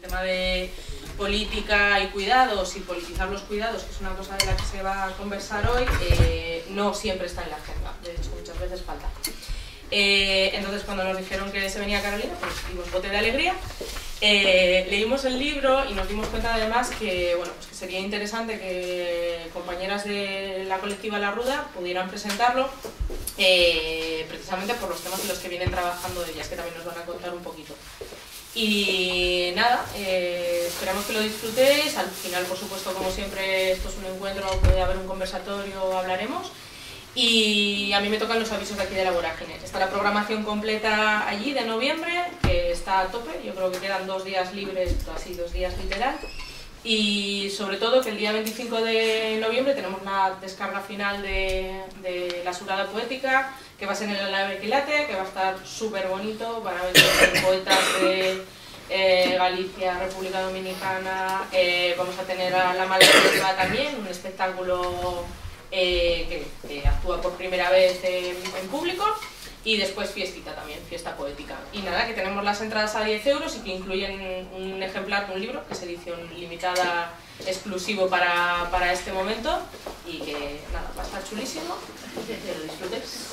tema de política y cuidados y politizar los cuidados, que es una cosa de la que se va a conversar hoy, no siempre está en la agenda, de hecho muchas veces falta. Entonces cuando nos dijeron que se venía Carolina, pues dimos bote de alegría. Leímos el libro y nos dimos cuenta además que, bueno, pues que sería interesante que compañeras de la colectiva La Ruda pudieran presentarlo, precisamente por los temas en los que vienen trabajando ellas, que también nos van a contar un poquito. Y nada, esperamos que lo disfrutéis. Al final, por supuesto, como siempre, esto es un encuentro, puede haber un conversatorio, hablaremos. Y a mí me tocan los avisos de aquí de la Vorágine. Está la programación completa allí de noviembre, que está a tope. Yo creo que quedan 2 días libres, así 2 días literal. Y sobre todo que el día 25 de noviembre tenemos la descarga final de la Surada Poética, que va a ser en el Alave Quilate, que va a estar súper bonito. Van a venir poetas de Galicia, República Dominicana. Vamos a tener a La Maldiva también, un espectáculo que actúa por primera vez en público, y después fiestita también, fiesta poética. Y nada, que tenemos las entradas a 10 euros y que incluyen un ejemplar de un libro, que es edición limitada, exclusivo para este momento, y que nada, va a estar chulísimo, que lo disfrutéis.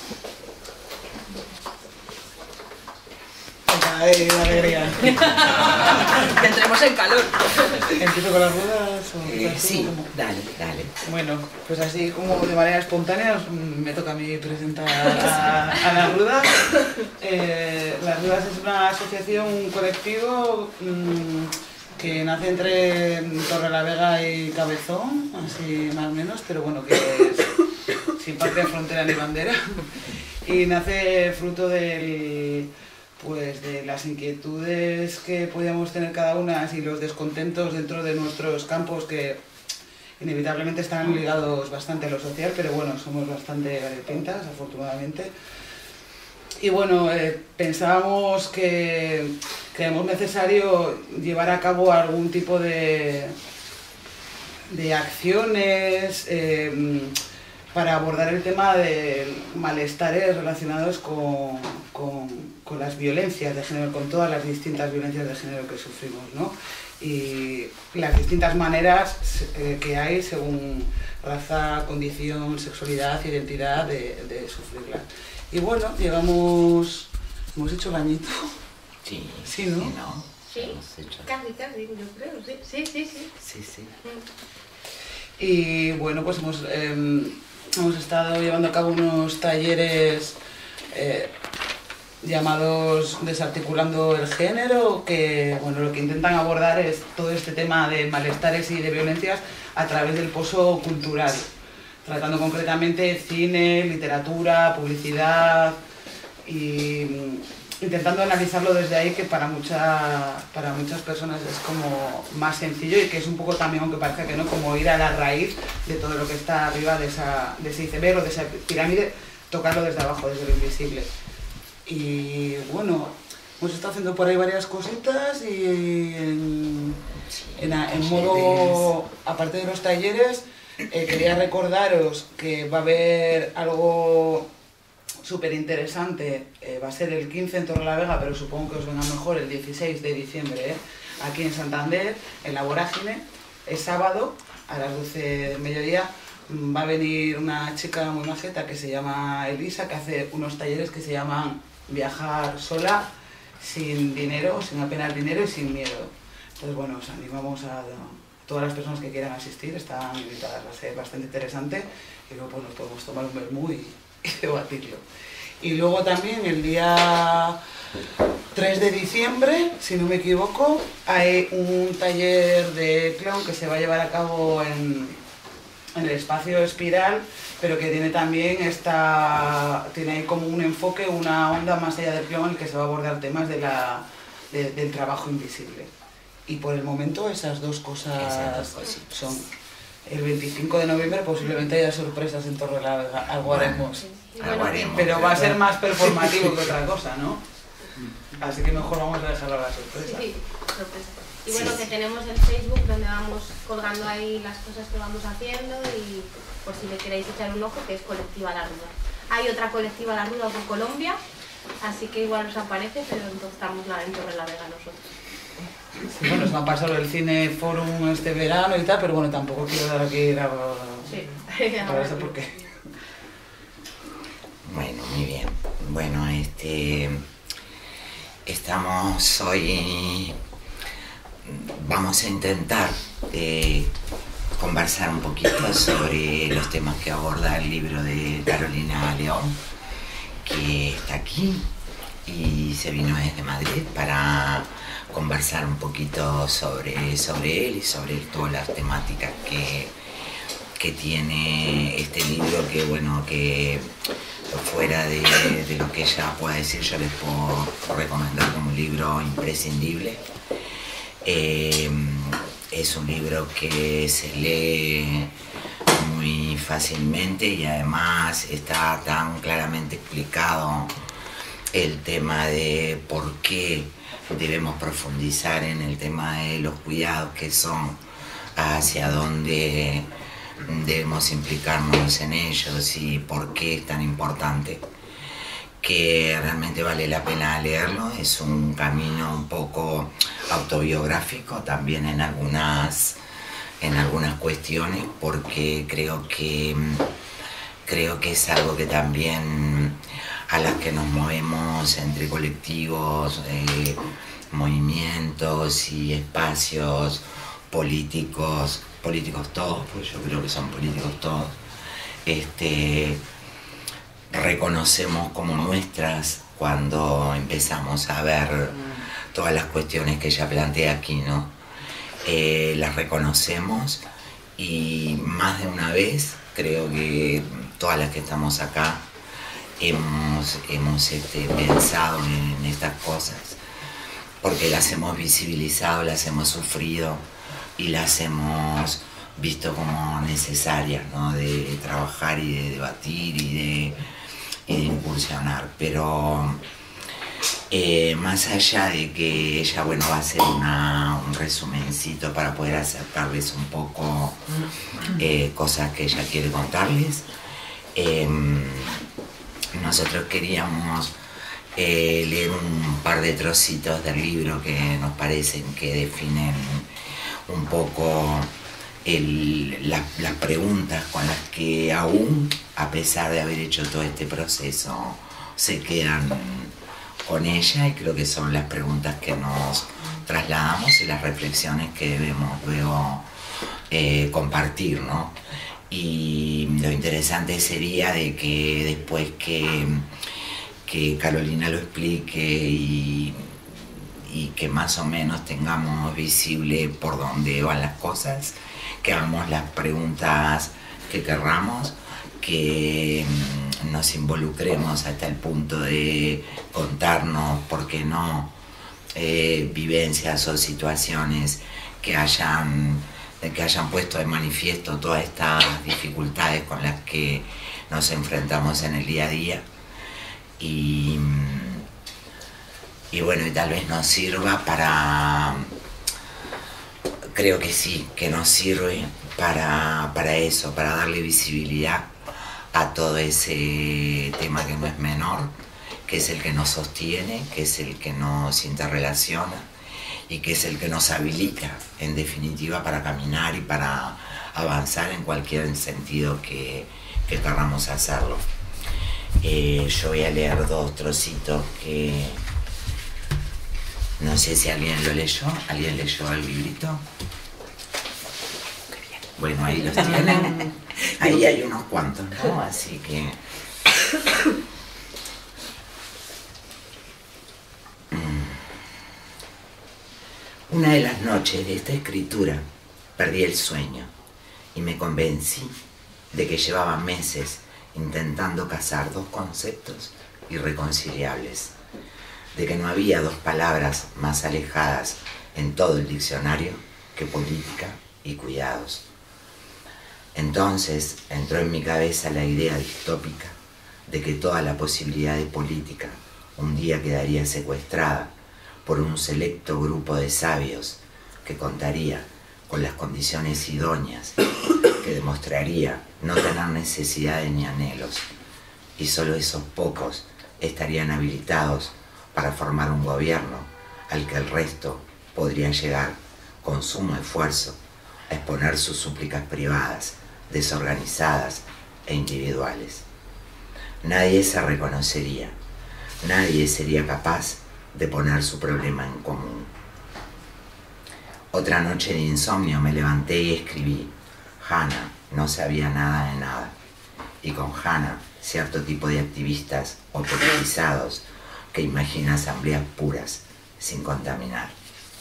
¡Ay, la alegría! Que entremos en calor. ¿Empiezo con las ruedas? Sí, dale. Bueno, pues así como de manera espontánea me toca a mí presentar a Las Rudas. Las Rudas es una asociación, un colectivo que nace entre Torrelavega y Cabezón, así más o menos, pero bueno, que es sin parte de frontera ni bandera. Y nace fruto de las inquietudes que podíamos tener cada una y los descontentos dentro de nuestros campos, que inevitablemente están ligados bastante a lo social, pero bueno, somos bastante variopintas, afortunadamente. Y bueno, pensábamos que creemos necesario llevar a cabo algún tipo de acciones para abordar el tema de malestares relacionados con las violencias de género, con todas las distintas violencias de género que sufrimos, ¿no? Y las distintas maneras que hay según raza, condición, sexualidad, identidad de sufrirlas. Y bueno, hemos hecho el añito. Sí. Sí, ¿no? Sí, casi, yo creo, sí. Y bueno, pues hemos estado llevando a cabo unos talleres llamados Desarticulando el Género, que bueno, lo que intentan abordar es todo este tema de malestares y de violencias a través del pozo cultural, tratando concretamente cine, literatura, publicidad, y intentando analizarlo desde ahí, que para muchas personas es como más sencillo, y que es un poco también, aunque parezca que no, como ir a la raíz de todo lo que está arriba de ese iceberg o de esa pirámide, tocarlo desde abajo, desde lo invisible. Y bueno, hemos estado haciendo por ahí varias cositas, y en modo, aparte de los talleres, quería recordaros que va a haber algo súper interesante. Va a ser el 15 en Torrelavega, pero supongo que os venga mejor el 16 de diciembre, aquí en Santander, en la Vorágine. Es sábado, a las 12 del mediodía. Va a venir una chica muy majeta que se llama Elisa, que hace unos talleres que se llaman Viajar sola, sin dinero, sin apenas dinero y sin miedo. Entonces bueno, os animamos a todas las personas que quieran asistir, están invitadas. Va a ser bastante interesante, y luego pues nos podemos tomar un vermú y debatirlo. Y luego también el día 3 de diciembre, si no me equivoco, hay un taller de clown que se va a llevar a cabo en el espacio Espiral, pero que tiene también tiene ahí como un enfoque, una onda más allá del clown, en el que se va a abordar temas del trabajo invisible. Y por el momento esas dos cosas son. El 25 de noviembre posiblemente haya sorpresas en Torrelavega, algo haremos. Pero va a ser más performativo que otra cosa, ¿no? Así que mejor vamos a dejarlo a la sorpresa. Sí, sorpresa. Y bueno, que tenemos el Facebook donde vamos colgando ahí las cosas que vamos haciendo, y por si le queréis echar un ojo, que es Colectiva La Ruda. Hay otra Colectiva La Ruda por Colombia, así que igual os aparece, pero entonces estamos en Torrelavega nosotros. Sí, bueno, se me ha pasado el Cine Forum este verano y tal, pero bueno, tampoco quiero dar aquí ir a... Sí. Para eso porque... Bueno, muy bien. Bueno, estamos hoy... Vamos a intentar conversar un poquito sobre los temas que aborda el libro de Carolina León, que está aquí y se vino desde Madrid para conversar un poquito sobre él y sobre todas las temáticas que tiene este libro, que bueno, que fuera de lo que ella pueda decir, yo les puedo recomendar como un libro imprescindible. Es un libro que se lee muy fácilmente y además está tan claramente explicado el tema de por qué debemos profundizar en el tema de los cuidados que son, hacia dónde debemos implicarnos en ellos y por qué es tan importante, que realmente vale la pena leerlo. Es un camino un poco autobiográfico también en algunas cuestiones, porque creo que es algo que también a las que nos movemos entre colectivos, movimientos y espacios políticos todos, pues yo creo que son políticos todos, reconocemos como nuestras cuando empezamos a ver todas las cuestiones que ella plantea aquí, ¿no? Las reconocemos y más de una vez creo que todas las que estamos acá hemos pensado en estas cosas, porque las hemos visibilizado, las hemos sufrido y las hemos visto como necesarias, ¿no? De trabajar y de debatir y de incursionar. Pero más allá de que ella, bueno, va a hacer un resumencito para poder acercarles un poco cosas que ella quiere contarles, nosotros queríamos leer un par de trocitos del libro que nos parecen que definen un poco las preguntas con las que aún, a pesar de haber hecho todo este proceso, se quedan con ella, y creo que son las preguntas que nos trasladamos y las reflexiones que debemos luego compartir, ¿no? Y lo interesante sería de que después que Carolina lo explique y que más o menos tengamos visible por dónde van las cosas, que hagamos las preguntas que querramos, que nos involucremos hasta el punto de contarnos, ¿por qué no?, vivencias o situaciones que hayan puesto de manifiesto todas estas dificultades con las que nos enfrentamos en el día a día. Y bueno, y tal vez nos sirva para... Creo que sí, que nos sirve para eso, para darle visibilidad a todo ese tema que no es menor, que es el que nos sostiene, que es el que nos interrelaciona y que es el que nos habilita, en definitiva, para caminar y para avanzar en cualquier sentido que queramos hacerlo. Yo voy a leer dos trocitos que... No sé si alguien lo leyó. ¿Alguien leyó el librito? Bueno, ahí los tienen. Ahí hay unos cuantos, ¿no? Así que... Una de las noches de esta escritura perdí el sueño y me convencí de que llevaba meses intentando casar dos conceptos irreconciliables, de que no había dos palabras más alejadas en todo el diccionario que política y cuidados. Entonces entró en mi cabeza la idea distópica de que toda la posibilidad de política un día quedaría secuestrada por un selecto grupo de sabios que contaría con las condiciones idóneas, que demostraría no tener necesidades ni anhelos, y solo esos pocos estarían habilitados para formar un gobierno al que el resto podría llegar, con sumo esfuerzo, a exponer sus súplicas privadas, desorganizadas e individuales. Nadie se reconocería, nadie sería capaz de poner su problema en común. Otra noche de insomnio me levanté y escribí: Hannah no sabía nada de nada. Y con Hannah, cierto tipo de activistas o politizados que imagina asambleas puras, sin contaminar.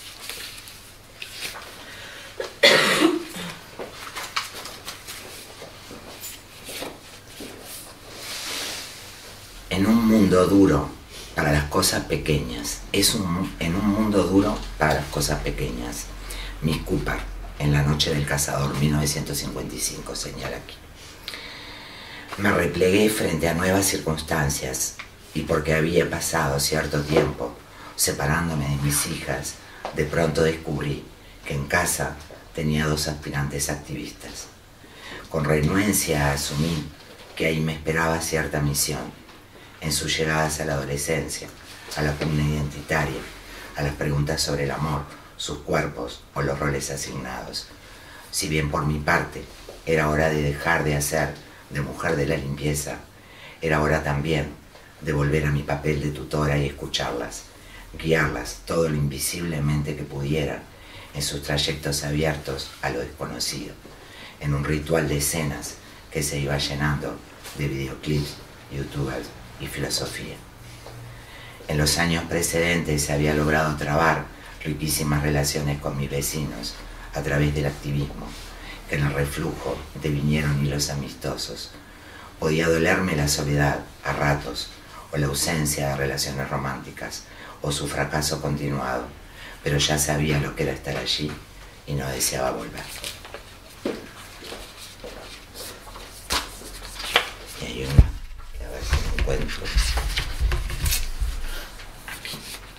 En un mundo duro para las cosas pequeñas, en un mundo duro para las cosas pequeñas. Miss Cooper, en La noche del cazador, 1955, señala aquí. Me replegué frente a nuevas circunstancias y porque había pasado cierto tiempo separándome de mis hijas, de pronto descubrí que en casa tenía 2 aspirantes activistas. Con renuencia asumí que ahí me esperaba cierta misión en sus llegadas a la adolescencia, a la pugna identitaria, a las preguntas sobre el amor, sus cuerpos o los roles asignados. Si bien por mi parte era hora de dejar de hacer de mujer de la limpieza, era hora también de volver a mi papel de tutora y escucharlas, guiarlas todo lo invisiblemente que pudiera en sus trayectos abiertos a lo desconocido, en un ritual de escenas que se iba llenando de videoclips, youtubers y filosofía. En los años precedentes se había logrado trabar riquísimas relaciones con mis vecinos a través del activismo, que en el reflujo devinieron hilos amistosos. Podía dolerme la soledad a ratos, o la ausencia de relaciones románticas, o su fracaso continuado, pero ya sabía lo que era estar allí y no deseaba volver. Y hay una que a ver si me encuentro. Aquí.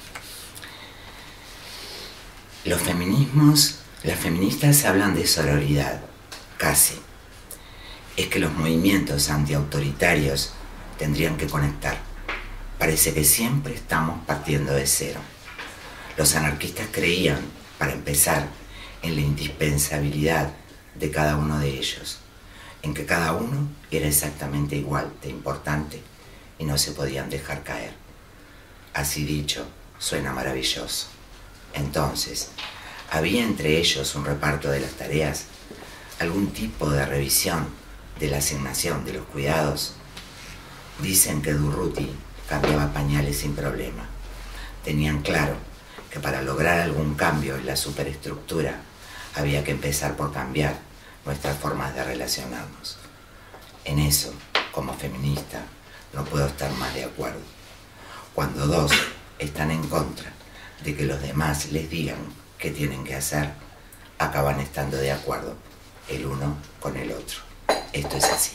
Los feminismos, las feministas hablan de sororidad, casi. Es que los movimientos antiautoritarios tendrían que conectar. Parece que siempre estamos partiendo de cero. Los anarquistas creían, para empezar, en la indispensabilidad de cada uno de ellos, en que cada uno era exactamente igual de importante y no se podían dejar caer. Así dicho, suena maravilloso. Entonces, ¿había entre ellos un reparto de las tareas? ¿Algún tipo de revisión de la asignación de los cuidados? Dicen que Durruti cambiaba pañales sin problema. Tenían claro que para lograr algún cambio en la superestructura había que empezar por cambiar nuestras formas de relacionarnos. En eso, como feminista, no puedo estar más de acuerdo. Cuando 2 están en contra de que los demás les digan qué tienen que hacer, acaban estando de acuerdo el uno con el otro. Esto es así.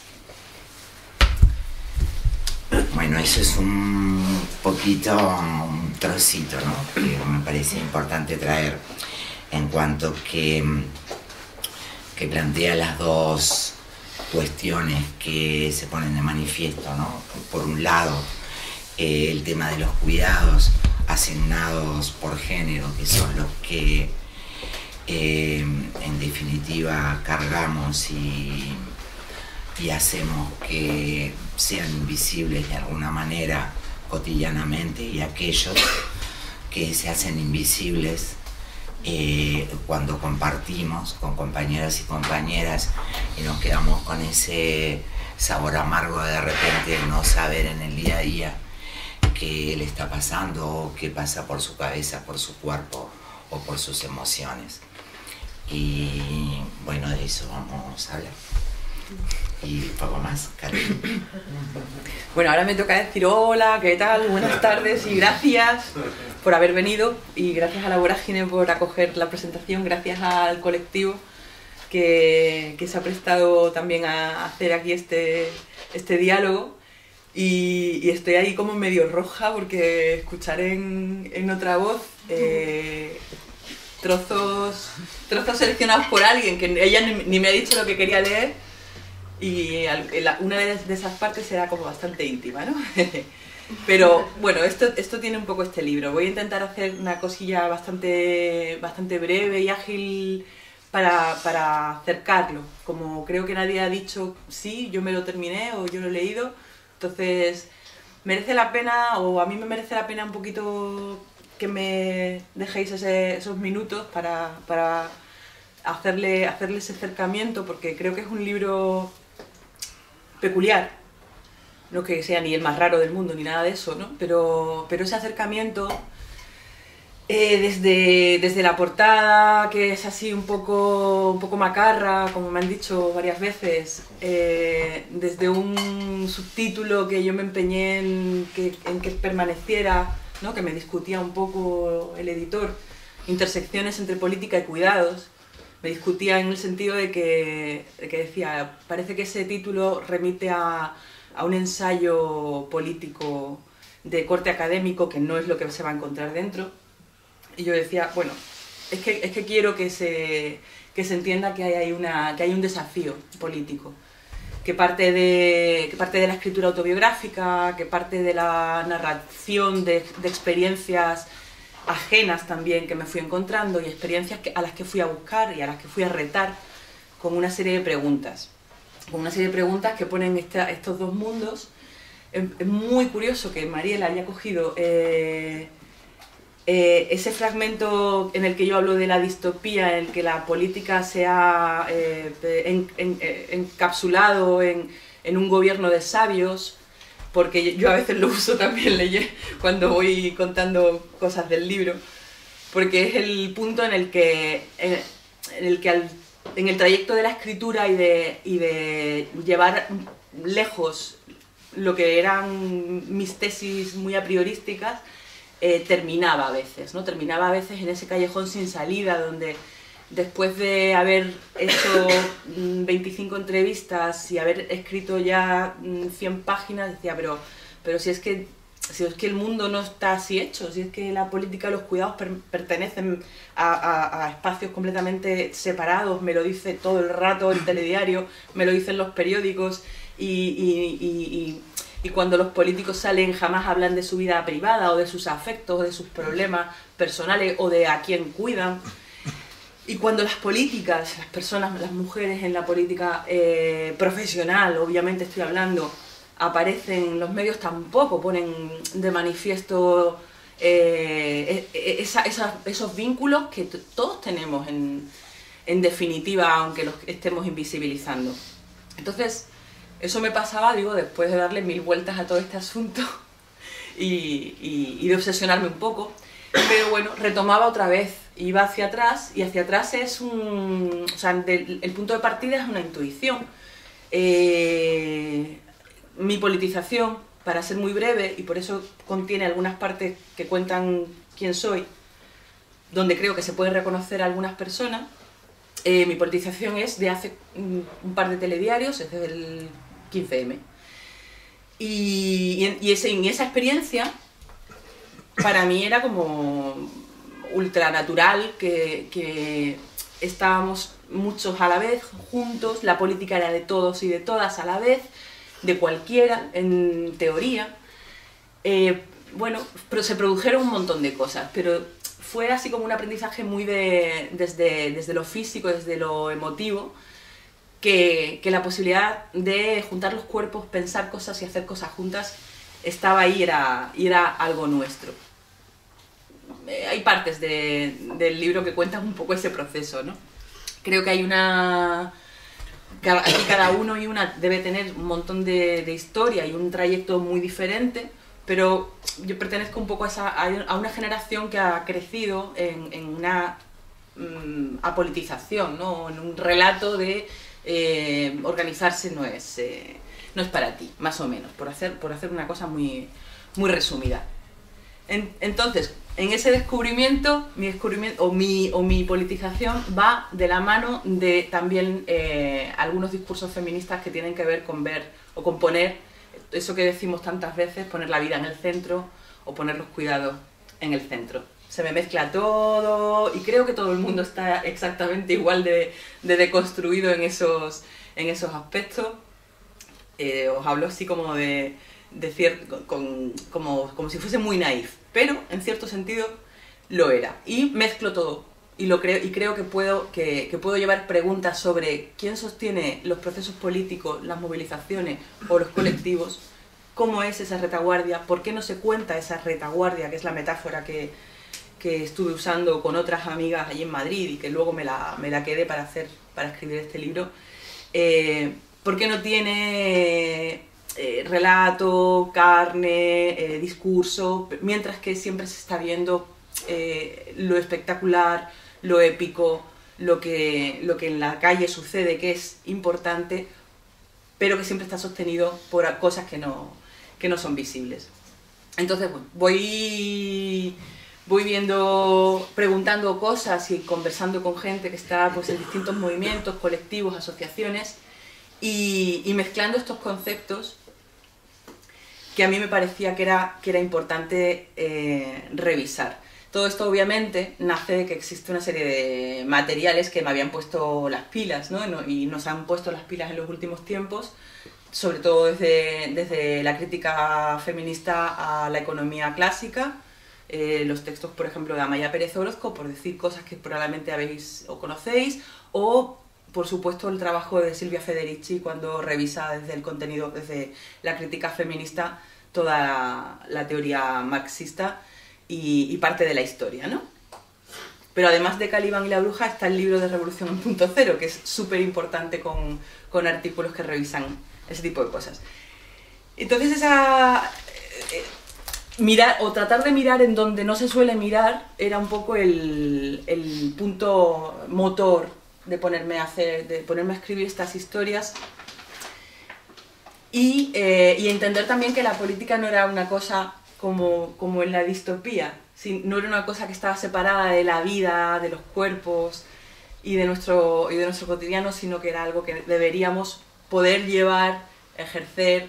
Bueno, eso es un poquito, un trocito, ¿no?, que me parece importante traer en cuanto que plantea las 2 cuestiones que se ponen de manifiesto, ¿no? Por un lado, el tema de los cuidados asignados por género, que son los que en definitiva cargamos y hacemos que sean invisibles de alguna manera cotidianamente, y aquellos que se hacen invisibles cuando compartimos con compañeros y compañeras y nos quedamos con ese sabor amargo de repente no saber en el día a día qué le está pasando o qué pasa por su cabeza, por su cuerpo o por sus emociones. Y bueno, de eso vamos a hablar. Y poco más, Carmen. Bueno, ahora me toca decir hola, ¿qué tal? Buenas tardes y gracias por haber venido, y gracias a la Vorágine por acoger la presentación, gracias al colectivo que se ha prestado también a hacer aquí este diálogo, y estoy ahí como medio roja porque escuchar en otra voz trozos seleccionados por alguien que ella ni me ha dicho lo que quería leer, y una de esas partes era como bastante íntima, ¿no? Pero bueno, esto tiene un poco este libro. Voy a intentar hacer una cosilla bastante breve y ágil para acercarlo. Como creo que nadie ha dicho, sí, yo me lo terminé o yo lo he leído, entonces merece la pena, o a mí me merece la pena un poquito que me dejéis esos minutos para hacerle ese acercamiento, porque creo que es un libro peculiar, no que sea ni el más raro del mundo ni nada de eso, ¿no? Pero ese acercamiento, desde la portada, que es así un poco macarra, como me han dicho varias veces, desde un subtítulo que yo me empeñé en que permaneciera, ¿no? Que me discutía un poco el editor, intersecciones entre política y cuidados. Me discutía en el sentido de que decía, parece que ese título remite a un ensayo político de corte académico, que no es lo que se va a encontrar dentro. Y yo decía, bueno, es que quiero que se entienda que hay un desafío político, que parte de la escritura autobiográfica, que parte de la narración de experiencias ajenas también que me fui encontrando, y experiencias a las que fui a buscar y a las que fui a retar con una serie de preguntas. Con una serie de preguntas que ponen estos dos mundos. Es muy curioso que Mariela haya cogido ese fragmento en el que yo hablo de la distopía, en el que la política se ha encapsulado en un gobierno de sabios, porque yo a veces lo uso también cuando voy contando cosas del libro, porque es el punto en el que en el trayecto de la escritura y de llevar lejos lo que eran mis tesis muy a priorísticas, terminaba a veces, ¿no? Terminaba a veces en ese callejón sin salida, donde después de haber hecho 25 entrevistas y haber escrito ya 100 páginas, decía, pero si es que el mundo no está así hecho, si es que la política y los cuidados pertenecen a espacios completamente separados, me lo dice todo el rato el telediario, me lo dicen los periódicos, y cuando los políticos salen jamás hablan de su vida privada o de sus afectos o de sus problemas personales o de a quién cuidan. Y cuando las políticas, las personas, las mujeres en la política profesional, obviamente estoy hablando, aparecen en los medios, tampoco ponen de manifiesto esos vínculos que todos tenemos en definitiva, aunque los estemos invisibilizando. Entonces, eso me pasaba, digo, después de darle 1000 vueltas a todo este asunto y de obsesionarme un poco. Pero bueno, retomaba otra vez, iba hacia atrás, y hacia atrás es o sea, el punto de partida es una intuición. Mi politización, para ser muy breve, y por eso contiene algunas partes que cuentan quién soy, donde creo que se pueden reconocer a algunas personas, mi politización es de hace un par de telediarios, es desde el 15M. Y en esa experiencia, para mí era como ultranatural que estábamos muchos a la vez, juntos, la política era de todos y de todas a la vez, de cualquiera, en teoría. Bueno, pero se produjeron un montón de cosas, pero fue así como un aprendizaje muy desde lo físico, desde lo emotivo, que la posibilidad de juntar los cuerpos, pensar cosas y hacer cosas juntas estaba ahí, era algo nuestro. Hay partes del libro que cuentan un poco ese proceso, ¿no? Creo que hay aquí cada uno y una debe tener un montón de historia y un trayecto muy diferente, pero yo pertenezco un poco a una generación que ha crecido en una apolitización, ¿no? En un relato de organizarse no es para ti, más o menos, por hacer una cosa muy, muy resumida. Entonces, en ese descubrimiento, mi politización va de la mano de también algunos discursos feministas que tienen que ver con poner eso que decimos tantas veces, poner la vida en el centro o poner los cuidados en el centro. Se me mezcla todo y creo que todo el mundo está exactamente igual de deconstruido en esos aspectos. Os hablo así como de como si fuese muy naif, pero en cierto sentido lo era. Y mezclo todo y creo que puedo llevar preguntas sobre quién sostiene los procesos políticos, las movilizaciones o los colectivos, cómo es esa retaguardia, por qué no se cuenta esa retaguardia, que es la metáfora que estuve usando con otras amigas allí en Madrid y que luego me la quedé para escribir este libro. ¿Por qué no tiene relato, carne, discurso, mientras que siempre se está viendo lo espectacular, lo épico, lo que en la calle sucede, que es importante, pero que siempre está sostenido por cosas que no son visibles? Entonces, bueno, voy viendo, preguntando cosas y conversando con gente que está pues, en distintos movimientos, colectivos, asociaciones, y mezclando estos conceptos que a mí me parecía que era importante revisar. Todo esto obviamente nace de que existe una serie de materiales que me habían puesto las pilas, ¿no? Y nos han puesto las pilas en los últimos tiempos, sobre todo desde la crítica feminista a la economía clásica, los textos, por ejemplo, de Amaya Pérez Orozco, por decir cosas que probablemente habéis o conocéis, o por supuesto el trabajo de Silvia Federici cuando revisa desde el contenido, desde la crítica feminista, toda la teoría marxista y parte de la historia, ¿no? Pero además de Caliban y la bruja está el libro de Revolución en Punto Cero, que es súper importante con artículos que revisan ese tipo de cosas. Entonces mirar o tratar de mirar en donde no se suele mirar era un poco el punto motor de ponerme a escribir estas historias y entender también que la política no era una cosa como en la distopía, no era una cosa que estaba separada de la vida, de los cuerpos y de nuestro cotidiano, sino que era algo que deberíamos poder llevar, ejercer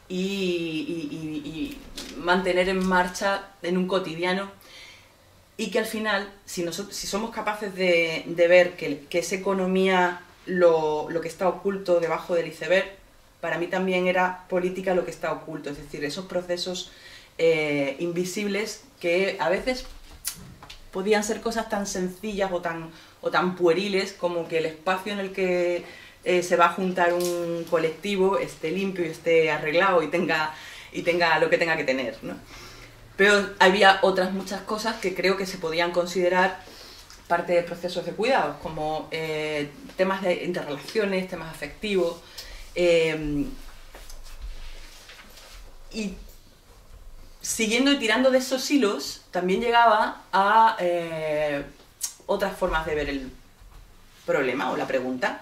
y mantener en marcha en un cotidiano, y que al final, si somos capaces de ver que esa economía, lo que está oculto debajo del iceberg, para mí también era política lo que está oculto, es decir, esos procesos invisibles que a veces podían ser cosas tan sencillas o tan pueriles como que el espacio en el que se va a juntar un colectivo esté limpio y esté arreglado y tenga lo que tenga que tener, ¿no? Pero había otras muchas cosas que creo que se podían considerar parte de procesos de cuidados, como temas de interrelaciones, temas afectivos, y siguiendo y tirando de esos hilos también llegaba a otras formas de ver el problema o la pregunta.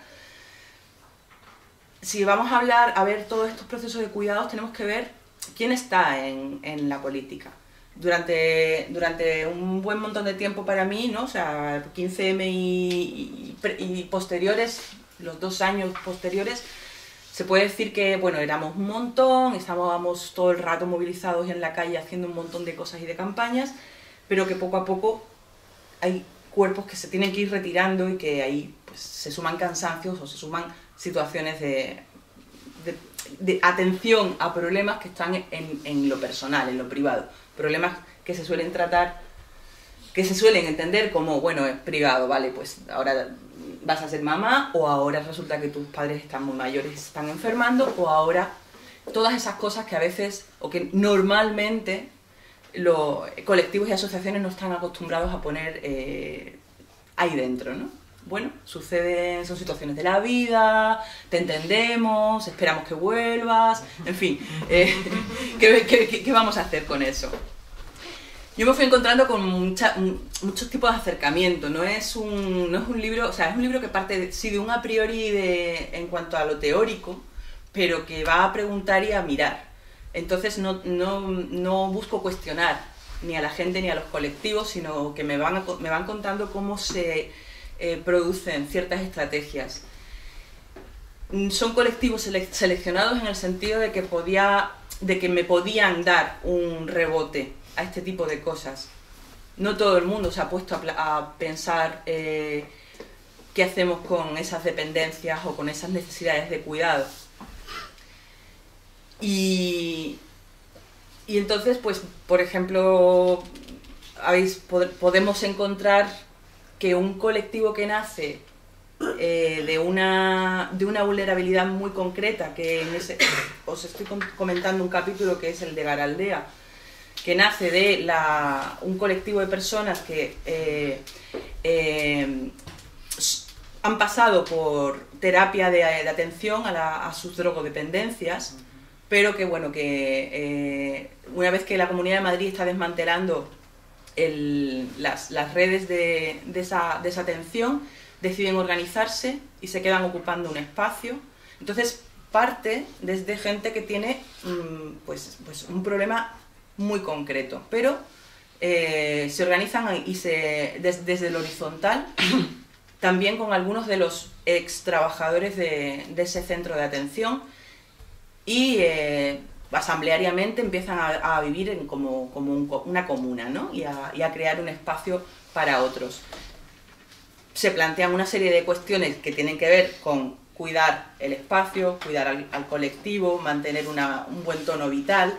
Si vamos a ver todos estos procesos de cuidados, tenemos que ver quién está en la política. Durante un buen montón de tiempo para mí, ¿no? O sea, 15M y posteriores, los 2 años posteriores, se puede decir que, bueno, éramos un montón, estábamos todo el rato movilizados en la calle haciendo un montón de cosas y de campañas, pero que poco a poco hay cuerpos que se tienen que ir retirando y que ahí pues, se suman cansancios o se suman situaciones de atención a problemas que están en lo personal, en lo privado. Problemas que se suelen tratar, que se suelen entender como, bueno, es privado, vale, pues ahora vas a ser mamá, o ahora resulta que tus padres están muy mayores y se están enfermando, o ahora todas esas cosas que a veces, o que normalmente los colectivos y asociaciones no están acostumbrados a poner ahí dentro, ¿no? Bueno, son situaciones de la vida, te entendemos, esperamos que vuelvas, en fin, ¿qué vamos a hacer con eso? Yo me fui encontrando con muchos tipos de acercamiento, no es un libro, o sea, es un libro que parte sí de un a priori en cuanto a lo teórico, pero que va a preguntar y a mirar. Entonces no busco cuestionar ni a la gente ni a los colectivos, sino que me van contando cómo se producen ciertas estrategias. Son colectivos seleccionados en el sentido de que me podían dar un rebote a este tipo de cosas. No todo el mundo se ha puesto a pensar qué hacemos con esas dependencias o con esas necesidades de cuidado. Y Y entonces, pues, por ejemplo, podemos encontrar que un colectivo que nace de una vulnerabilidad muy concreta, que os estoy comentando un capítulo que es el de Garaldea, que nace de un colectivo de personas que han pasado por terapia de atención a sus drogodependencias, pero que, bueno, que una vez que la Comunidad de Madrid está desmantelando las redes de esa atención, deciden organizarse y se quedan ocupando un espacio. Entonces parte desde gente que tiene pues un problema muy concreto, pero se organizan y desde el horizontal también con algunos de los ex trabajadores de ese centro de atención, y asambleariamente empiezan a vivir como una comuna, ¿no? y a crear un espacio para otros. Se plantean una serie de cuestiones que tienen que ver con cuidar el espacio, cuidar al colectivo, mantener un buen tono vital.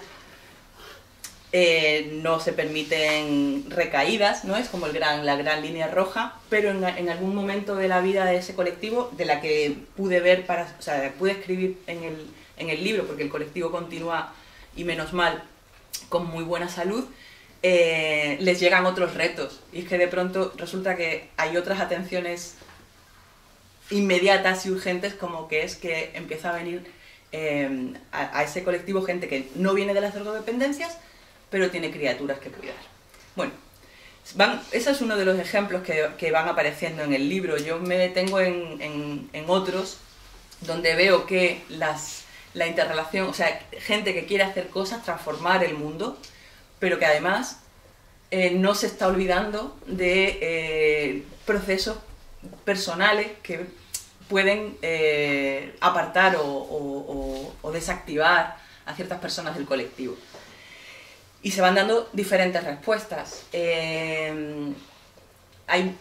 No se permiten recaídas, ¿no? Es como la gran línea roja, pero en algún momento de la vida de ese colectivo, de la que pude ver, pude escribir en el libro, porque el colectivo continúa, y menos mal, con muy buena salud, les llegan otros retos. Y es que de pronto resulta que hay otras atenciones inmediatas y urgentes, como que es que empieza a venir a ese colectivo gente que no viene de las drogodependencias, pero tiene criaturas que cuidar. Bueno, ese es uno de los ejemplos que van apareciendo en el libro. Yo me detengo en otros, donde veo que la interrelación, o sea, gente que quiere hacer cosas, transformar el mundo, pero que además no se está olvidando de procesos personales que pueden apartar o desactivar a ciertas personas del colectivo. Y se van dando diferentes respuestas. Hay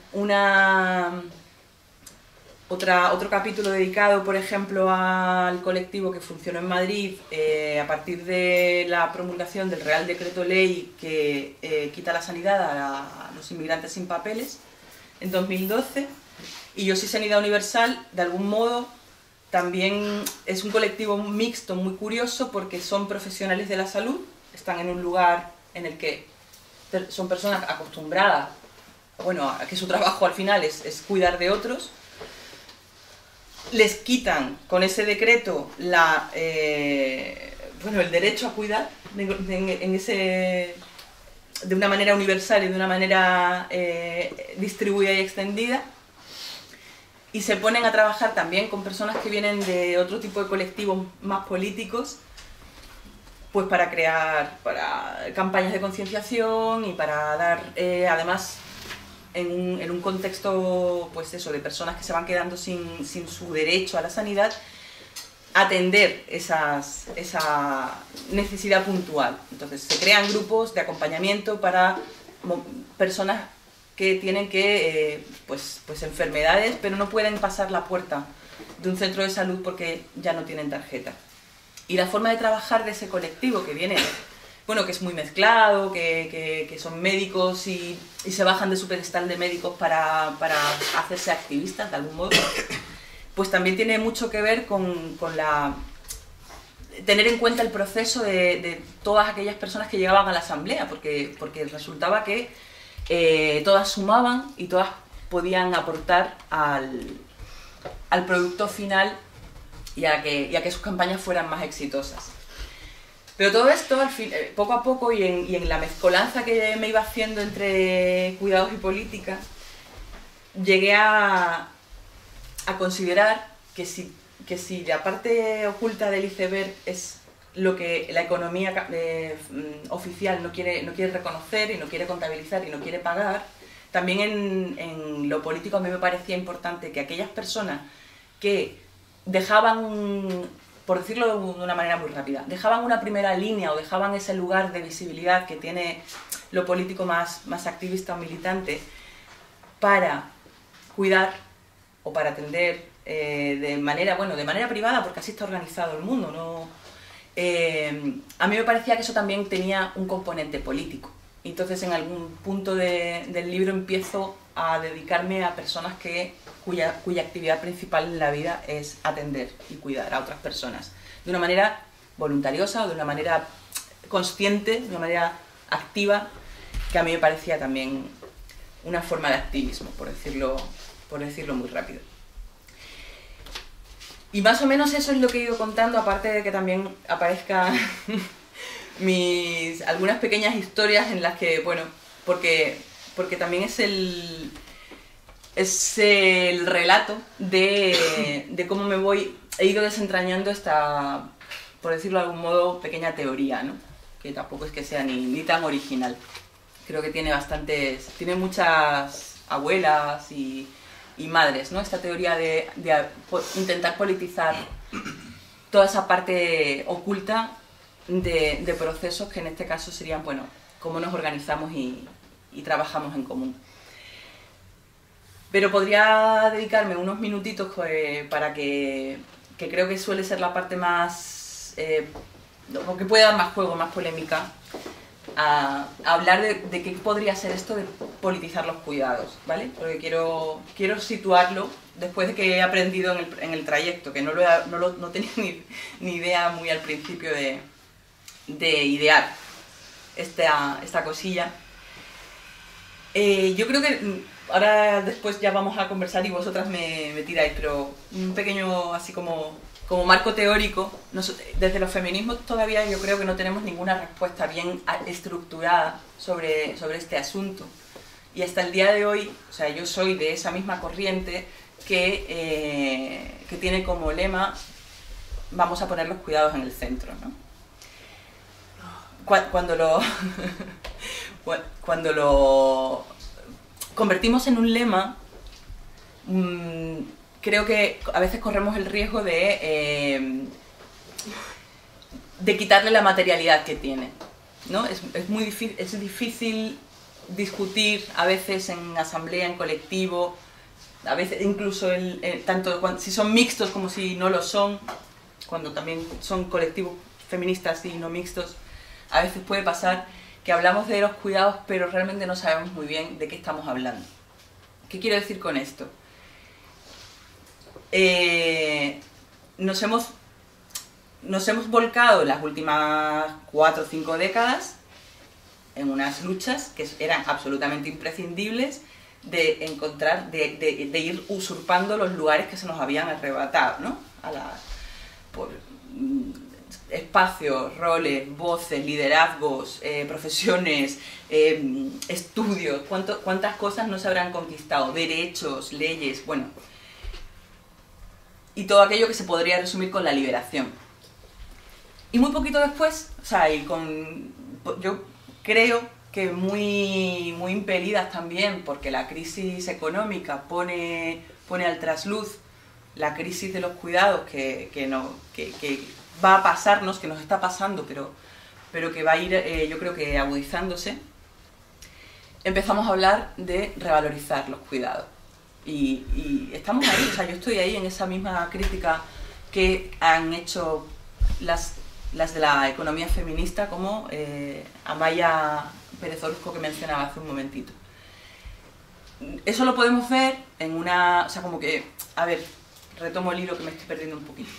otro capítulo dedicado, por ejemplo, al colectivo que funcionó en Madrid a partir de la promulgación del Real Decreto Ley que quita la sanidad a los inmigrantes sin papeles en 2012. Y Yo Soy Sanidad Universal, de algún modo, también es un colectivo mixto muy curioso, porque son profesionales de la salud, están en un lugar en el que son personas acostumbradas, bueno, a que su trabajo al final es cuidar de otros. Les quitan con ese decreto el derecho a cuidar de una manera universal y de una manera distribuida y extendida, y se ponen a trabajar también con personas que vienen de otro tipo de colectivos más políticos, pues para crear campañas de concienciación y para dar, además, en un contexto, pues eso, de personas que se van quedando sin su derecho a la sanidad, atender esa necesidad puntual. Entonces se crean grupos de acompañamiento para personas que tienen pues enfermedades, pero no pueden pasar la puerta de un centro de salud porque ya no tienen tarjeta. Y la forma de trabajar de ese colectivo, que viene, bueno, que es muy mezclado, que son médicos y se bajan de su pedestal de médicos para hacerse activistas de algún modo, pues también tiene mucho que ver con tener en cuenta el proceso de todas aquellas personas que llegaban a la asamblea, porque resultaba que todas sumaban y todas podían aportar al producto final y a que sus campañas fueran más exitosas. Pero todo esto, poco a poco, y en la mezcolanza que me iba haciendo entre cuidados y política, llegué a considerar que si la parte oculta del iceberg es lo que la economía oficial no quiere reconocer y no quiere contabilizar y no quiere pagar, también en lo político a mí me parecía importante que aquellas personas que dejaban, por decirlo de una manera muy rápida, dejaban una primera línea o dejaban ese lugar de visibilidad que tiene lo político más activista o militante para cuidar o para atender de manera privada, porque así está organizado el mundo, ¿no? a mí me parecía que eso también tenía un componente político. Entonces en algún punto del libro empiezo a dedicarme a personas cuya actividad principal en la vida es atender y cuidar a otras personas. De una manera voluntariosa o de una manera consciente, de una manera activa, que a mí me parecía también una forma de activismo, por decirlo muy rápido. Y más o menos eso es lo que he ido contando, aparte de que también aparezcan algunas pequeñas historias en las que, bueno, porque también es el relato de cómo he ido desentrañando esta, por decirlo de algún modo, pequeña teoría, ¿no? Que tampoco es que sea ni tan original. Creo que tiene muchas abuelas y madres, ¿no? Esta teoría de intentar politizar toda esa parte oculta de procesos que en este caso serían, bueno, cómo nos organizamos y trabajamos en común. Pero podría dedicarme unos minutitos para que creo que suele ser la parte más, o que puede dar más juego, más polémica, a hablar de qué podría ser esto de politizar los cuidados, ¿vale? Porque quiero situarlo después de que he aprendido en el trayecto, que no tenía ni idea muy al principio de idear esta cosilla. Yo creo que ahora después ya vamos a conversar y vosotras me tiráis, pero un pequeño así como marco teórico, desde los feminismos todavía yo creo que no tenemos ninguna respuesta bien estructurada sobre este asunto. Y hasta el día de hoy, o sea, yo soy de esa misma corriente que tiene como lema: vamos a poner los cuidados en el centro, ¿no? Cuando lo convertimos en un lema, creo que a veces corremos el riesgo de quitarle la materialidad que tiene, ¿no? Es muy difícil discutir a veces en asamblea, en colectivo, a veces incluso tanto si son mixtos como si no lo son, cuando también son colectivos feministas y no mixtos, a veces puede pasar que hablamos de los cuidados pero realmente no sabemos muy bien de qué estamos hablando. ¿Qué quiero decir con esto? Nos hemos volcado en las últimas 4 o 5 décadas en unas luchas que eran absolutamente imprescindibles de ir usurpando los lugares que se nos habían arrebatado, ¿no? Espacios, roles, voces, liderazgos, profesiones, estudios, cuántas cosas no se habrán conquistado, derechos, leyes, bueno, y todo aquello que se podría resumir con la liberación. Y muy poquito después, o sea, yo creo que muy impelidas también, porque la crisis económica pone al trasluz la crisis de los cuidados que va a pasarnos, que nos está pasando, pero que va a ir, yo creo que agudizándose. Empezamos a hablar de revalorizar los cuidados. Y estamos ahí, o sea, yo estoy ahí en esa misma crítica que han hecho las de la economía feminista, como Amaya Pérez Orozco, que mencionaba hace un momentito. Eso lo podemos ver en o sea, como que, a ver, retomo el hilo que me estoy perdiendo un poquito.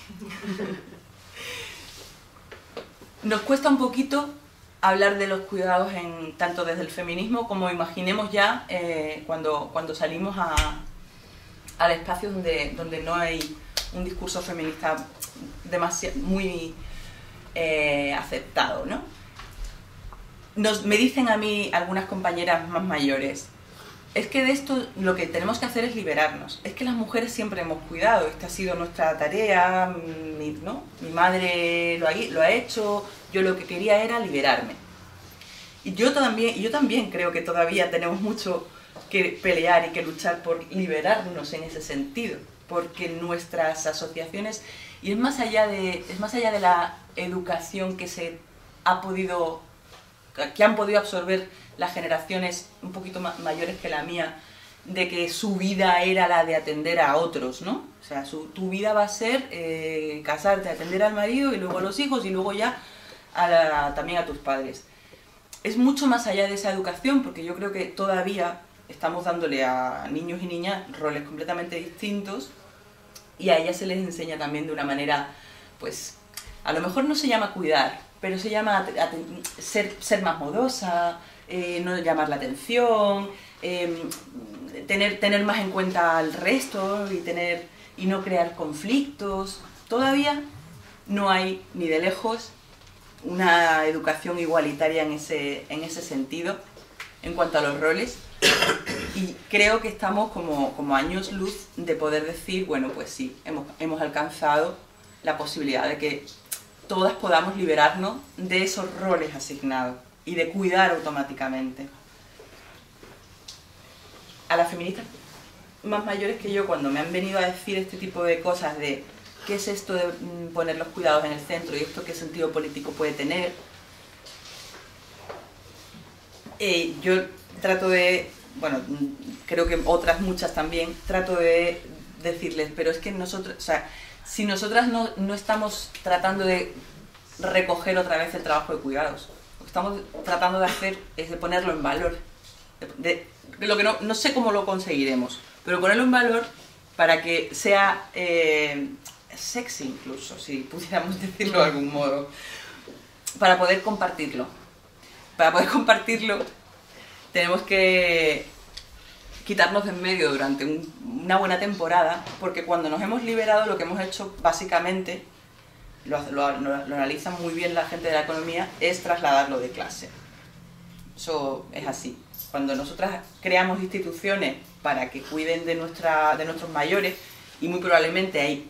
Nos cuesta un poquito hablar de los cuidados tanto desde el feminismo como imaginemos ya cuando salimos al espacio donde no hay un discurso feminista muy aceptado, ¿no? Me dicen a mí algunas compañeras más mayores: es que de esto lo que tenemos que hacer es liberarnos. Es que las mujeres siempre hemos cuidado, esta ha sido nuestra tarea, ¿no? Mi madre lo ha hecho, yo lo que quería era liberarme. Y yo también creo que todavía tenemos mucho que pelear y que luchar por liberarnos en ese sentido, porque nuestras asociaciones, y es más allá de la educación que han podido absorber las generaciones un poquito mayores que la mía, de que su vida era la de atender a otros, ¿no? O sea, tu vida va a ser casarte, atender al marido y luego a los hijos y luego ya también a tus padres. Es mucho más allá de esa educación, porque yo creo que todavía estamos dándole a niños y niñas roles completamente distintos y a ellas se les enseña también de una manera, pues, a lo mejor no se llama cuidar, pero se llama ser más modosa, no llamar la atención, tener más en cuenta al resto y no crear conflictos. Todavía no hay ni de lejos una educación igualitaria en ese sentido, en cuanto a los roles, y creo que estamos como años luz de poder decir, bueno, pues sí, hemos alcanzado la posibilidad de que todas podamos liberarnos de esos roles asignados y de cuidar automáticamente. A las feministas más mayores que yo, cuando me han venido a decir este tipo de cosas de qué es esto de poner los cuidados en el centro y esto qué sentido político puede tener, yo trato de, bueno, creo que otras muchas también, trato de decirles, pero es que nosotros, o sea, si nosotras no estamos tratando de recoger otra vez el trabajo de cuidados, lo que estamos tratando de hacer es de ponerlo en valor, de lo que no sé cómo lo conseguiremos, pero ponerlo en valor para que sea sexy incluso, si pudiéramos decirlo de algún modo, para poder compartirlo. Para poder compartirlo tenemos que quitarnos de en medio durante una buena temporada, porque cuando nos hemos liberado lo que hemos hecho básicamente, lo analiza muy bien la gente de la economía, es trasladarlo de clase. Eso es así. Cuando nosotras creamos instituciones para que cuiden de nuestros mayores, y muy probablemente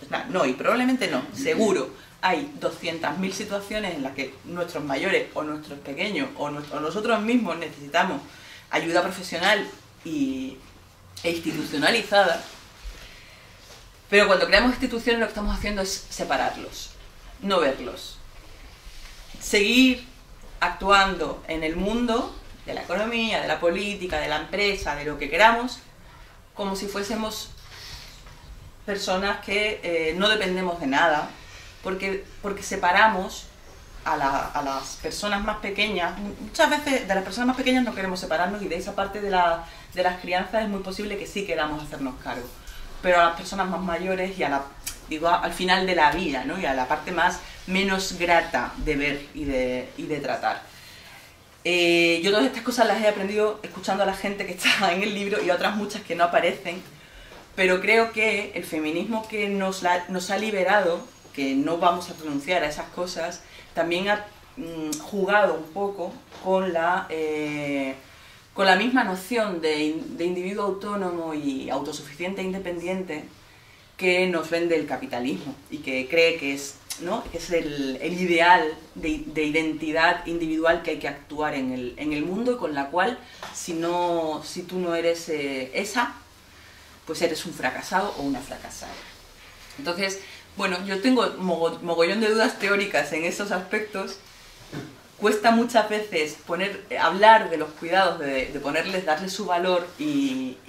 seguro hay 200.000 situaciones en las que nuestros mayores o nuestros pequeños o nosotros mismos necesitamos ayuda profesional e institucionalizada, pero cuando creamos instituciones lo que estamos haciendo es separarlos, no verlos, seguir actuando en el mundo de la economía, de la política, de la empresa, de lo que queramos, como si fuésemos personas que no dependemos de nada, porque separamos a las personas más pequeñas. Muchas veces de las personas más pequeñas no queremos separarnos, y de esa parte de las crianzas es muy posible que sí queramos hacernos cargo, pero a las personas más mayores y al final de la vida, ¿no? Y a la parte menos grata de ver y de tratar. Yo todas estas cosas las he aprendido escuchando a la gente que está en el libro y a otras muchas que no aparecen, pero creo que el feminismo que nos ha liberado, que no vamos a pronunciar a esas cosas, también ha jugado un poco con la misma noción de individuo autónomo y autosuficiente e independiente que nos vende el capitalismo y que cree que es, ¿no?, que es el ideal de identidad individual que hay que actuar en el mundo, y con la cual si tú no eres esa, pues eres un fracasado o una fracasada. Entonces, bueno, yo tengo mogollón de dudas teóricas en esos aspectos. Cuesta muchas veces hablar de los cuidados, de darles su valor y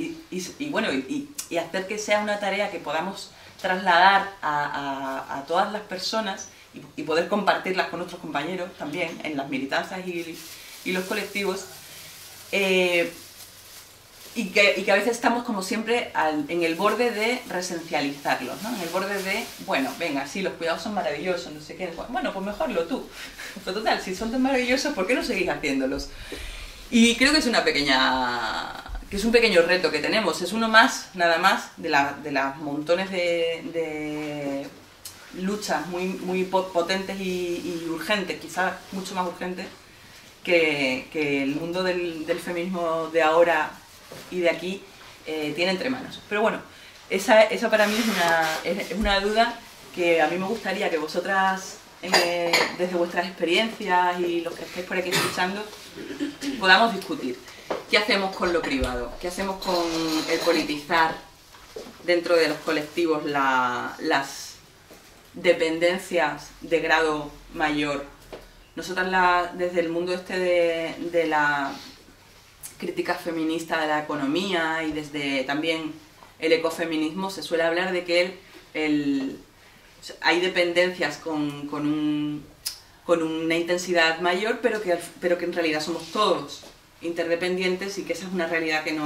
hacer que sea una tarea que podamos trasladar a todas las personas y poder compartirlas con otros compañeros también en las militancias y los colectivos. Y que a veces estamos como siempre en el borde de resencializarlos, ¿no? En el borde de, bueno, venga, sí, los cuidados son maravillosos, no sé qué, bueno, pues mejorlo tú. Pero total, si son tan maravillosos, ¿por qué no seguís haciéndolos? Y creo que es un pequeño reto que tenemos, es uno más, nada más, de las montones de luchas muy potentes y urgentes, quizás mucho más urgentes, que el mundo del feminismo de ahora y de aquí tiene entre manos. Pero bueno, esa para mí es una duda que a mí me gustaría que vosotras, desde vuestras experiencias y los que estáis por aquí escuchando, podamos discutir. ¿Qué hacemos con lo privado? ¿Qué hacemos con el politizar dentro de los colectivos las dependencias de grado mayor? Nosotras desde el mundo de la crítica feminista de la economía y desde también el ecofeminismo se suele hablar de que hay dependencias con una intensidad mayor, pero que en realidad somos todos interdependientes y que esa es una realidad que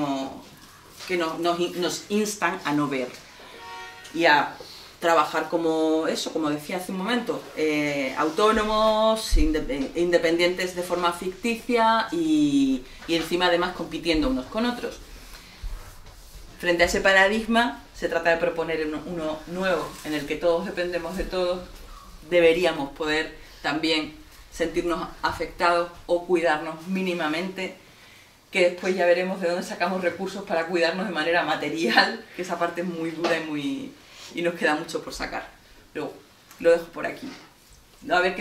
nos instan a no ver y a trabajar como decía hace un momento, autónomos, independientes de forma ficticia y encima además compitiendo unos con otros. Frente a ese paradigma se trata de proponer uno nuevo en el que todos dependemos de todos. Deberíamos poder también sentirnos afectados o cuidarnos mínimamente, que después ya veremos de dónde sacamos recursos para cuidarnos de manera material, que esa parte es muy dura y nos queda mucho por sacar. Pero lo dejo por aquí. A ver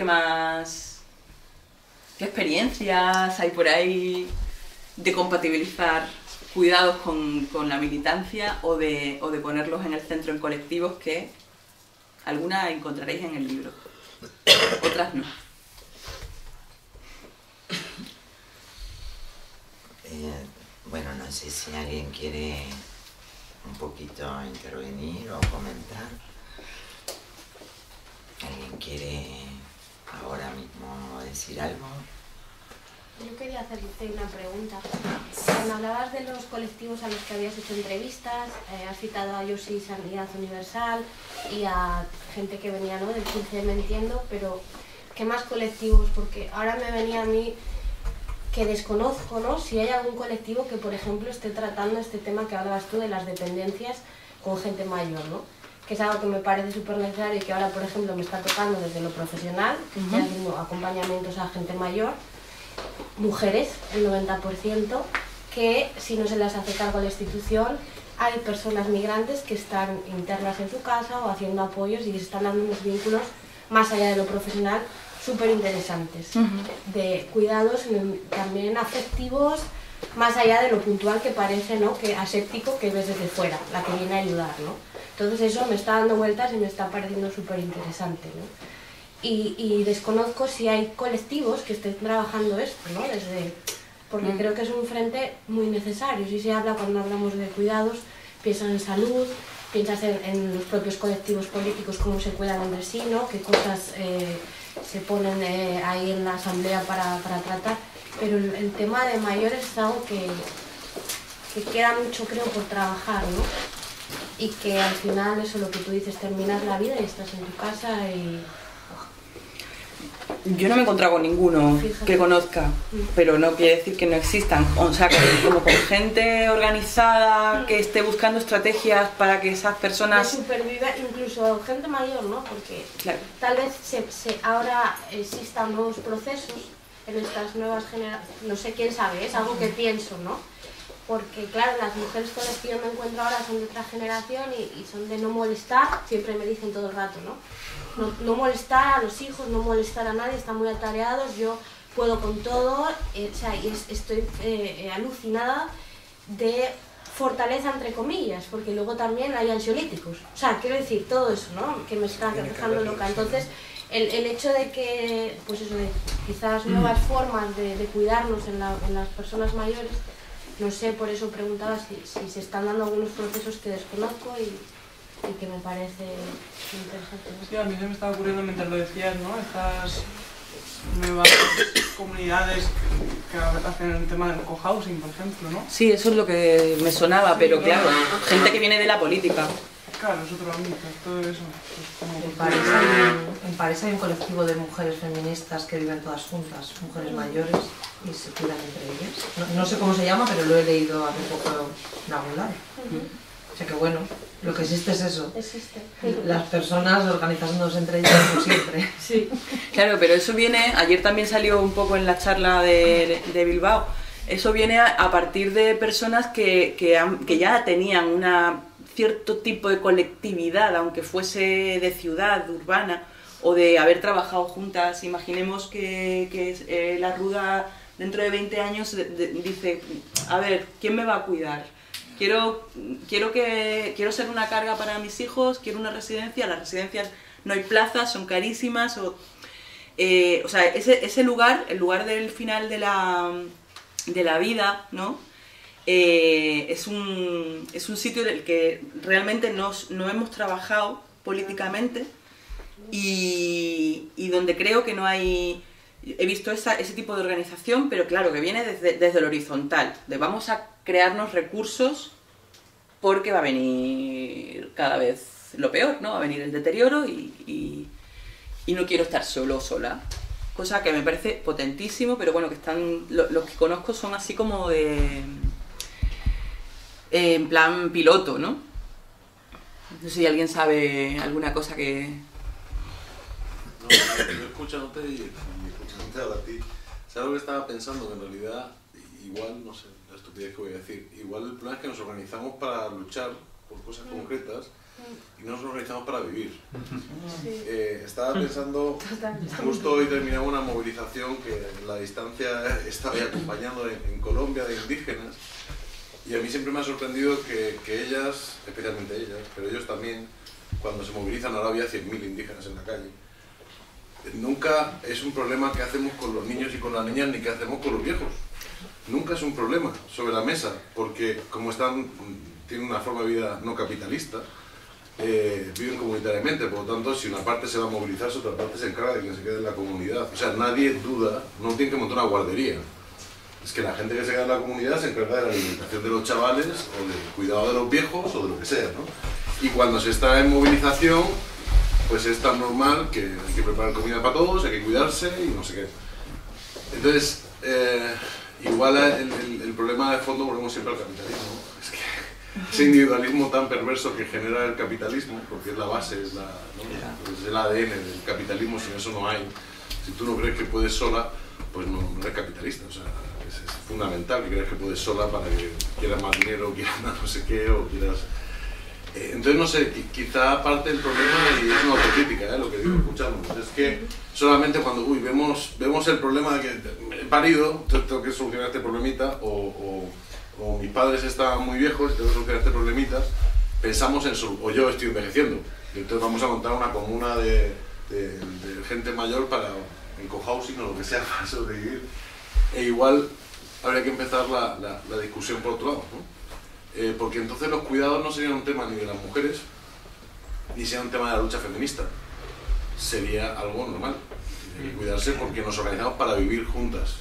qué experiencias hay por ahí de compatibilizar cuidados con la militancia o de ponerlos en el centro en colectivos, que algunas encontraréis en el libro, otras no. Bueno, no sé si alguien quiere un poquito intervenir o comentar. ¿Alguien quiere ahora mismo decir algo? Yo quería hacerte una pregunta. Cuando hablabas de los colectivos a los que habías hecho entrevistas, has citado a Yosi Sanidad Universal y a gente que venía, ¿no?, del 15M, entiendo, pero ¿qué más colectivos? Porque ahora me venía a mí que desconozco, ¿no?, si hay algún colectivo que, por ejemplo, esté tratando este tema que hablabas tú de las dependencias con gente mayor, ¿no?, que es algo que me parece súper necesario y que ahora, por ejemplo, me está tocando desde lo profesional, estoy haciendo acompañamientos a gente mayor, mujeres, el 90%, que si no se les hace cargo a la institución, hay personas migrantes que están internas en su casa o haciendo apoyos y se están dando unos vínculos más allá de lo profesional súper interesantes, de cuidados también afectivos, más allá de lo puntual que parece, ¿no?, que aséptico, que ves desde fuera, la que viene a ayudar, ¿no? Entonces eso me está dando vueltas y me está pareciendo súper interesante, ¿no? Y desconozco si hay colectivos que estén trabajando esto, ¿no?, porque creo que es un frente muy necesario. Si se habla, cuando hablamos de cuidados, piensas en salud, piensas en los propios colectivos políticos, cómo se cuidan entre sí, ¿no?, qué cosas se ponen ahí en la asamblea para tratar, pero el tema de mayores es algo que queda mucho, creo, por trabajar, ¿no? Y que al final, eso, lo que tú dices, terminas la vida y estás en tu casa y... Yo no me he encontrado con ninguno que conozca, pero no quiere decir que no existan. O sea, como con gente organizada que esté buscando estrategias para que esas personas... De supervivencia, incluso gente mayor, ¿no? Porque claro, tal vez ahora existan nuevos procesos en estas nuevas generaciones, no sé, quién sabe, es algo que pienso, ¿no? Porque claro, las mujeres con las que yo me encuentro ahora son de otra generación y son de no molestar, siempre me dicen todo el rato, ¿no? No molestar a los hijos, no molestar a nadie, están muy atareados, yo puedo con todo, o sea, y estoy alucinada de fortaleza, entre comillas, porque luego también hay ansiolíticos, o sea, quiero decir, todo eso, ¿no?, que me está dejando loca. Entonces, el hecho de que, pues eso, de quizás nuevas formas de cuidarnos en las personas mayores, no sé, por eso preguntaba si se están dando algunos procesos que desconozco y que me parece interesante, ¿no? Sí, a mí se me estaba ocurriendo mientras lo decías, ¿no?, estas nuevas comunidades que hacen el tema del cohousing, por ejemplo, ¿no? Sí, eso es lo que me sonaba, pero claro, gente que viene de la política. Claro, es otro ámbito, todo eso. En París hay un colectivo de mujeres feministas que viven todas juntas, mujeres mayores, y se cuidan entre ellas. No sé cómo se llama, pero lo he leído hace poco en algún lado. O sea que bueno, lo que existe es eso. Existe. Las personas organizándose entre ellas como siempre. Sí, claro, pero eso viene, ayer también salió un poco en la charla de Bilbao, eso viene a partir de personas que ya tenían un cierto tipo de colectividad, aunque fuese de ciudad, urbana, o de haber trabajado juntas. Imaginemos que la Ruda dentro de 20 años dice, a ver, ¿quién me va a cuidar? Quiero ser una carga para mis hijos, quiero una residencia, las residencias no hay plazas, son carísimas, o sea, ese lugar, el lugar del final de de la vida, ¿no? Es un sitio en el que realmente no hemos trabajado políticamente y donde creo que no hay... He visto ese tipo de organización, pero claro, que viene desde el horizontal, de vamos a crearnos recursos porque va a venir cada vez lo peor, ¿no? Va a venir el deterioro y no quiero estar solo o sola. Cosa que me parece potentísimo, pero bueno, que están los que conozco son así como en plan piloto, ¿no? No sé si alguien sabe alguna cosa que... No, yo escuchándote y escuchándote ahora a ti, ¿sabes lo que estaba pensando? Que en realidad, igual, no sé, la estupidez que voy a decir, igual el problema es que nos organizamos para luchar por cosas concretas y no nos organizamos para vivir. Estaba pensando, justo hoy terminaba una movilización que en la distancia estaba acompañando en Colombia de indígenas, y a mí siempre me ha sorprendido que ellas, especialmente ellas, pero ellos también, cuando se movilizan, ahora había 100.000 indígenas en la calle, nunca es un problema que hacemos con los niños y con las niñas ni que hacemos con los viejos. Nunca es un problema sobre la mesa, porque como tienen una forma de vida no capitalista, viven comunitariamente, por lo tanto, si una parte se va a movilizarse, otra parte se encarga de que se quede en la comunidad. O sea, nadie duda, no tiene que montar una guardería. Es que la gente que se queda en la comunidad se encarga de la alimentación de los chavales, o del cuidado de los viejos, o de lo que sea, ¿no? Y cuando se está en movilización, pues es tan normal que hay que preparar comida para todos, hay que cuidarse y no sé qué. Entonces, igual el problema de fondo, volvemos siempre al capitalismo, ¿no? Es que ese individualismo tan perverso que genera el capitalismo, porque es la base, es el ADN del capitalismo, sin eso no hay. Si tú no crees que puedes sola, pues no eres capitalista. O sea, es fundamental que creas que puedes sola para que quieras más dinero, quieras más no sé qué, o quieras... Entonces, no sé, quizá parte del problema, y es una autocrítica, lo que digo escuchando, es que solamente cuando vemos el problema de que he parido, tengo que solucionar este problemita, o mis padres están muy viejos y tengo que solucionar este problemita, pensamos o yo estoy envejeciendo, y entonces vamos a montar una comuna de gente mayor en cohousing o lo que sea para sobrevivir. E igual habría que empezar la discusión por otro lado, ¿no? Porque entonces los cuidados no serían un tema ni de las mujeres, ni sería un tema de la lucha feminista. Sería algo normal. Hay que cuidarse porque nos organizamos para vivir juntas.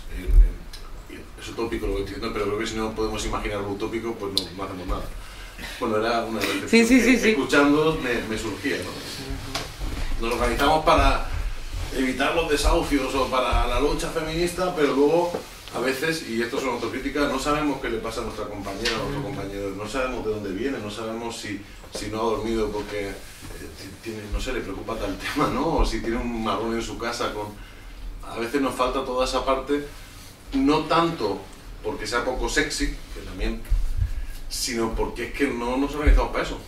Es utópico lo que estoy diciendo, pero creo que si no podemos imaginar lo utópico, pues no hacemos nada. Bueno, era una reflexión que escuchando me surgía, ¿no? Nos organizamos para evitar los desahucios o para la lucha feminista, pero luego a veces, y esto es una autocrítica, no sabemos qué le pasa a nuestra compañera o a nuestro compañero, no sabemos de dónde viene, no sabemos si no ha dormido porque no sé, le preocupa tal tema, ¿no? O si tiene un marrón en su casa. A veces nos falta toda esa parte, no tanto porque sea poco sexy, que también, sino porque es que no nos organizamos para eso.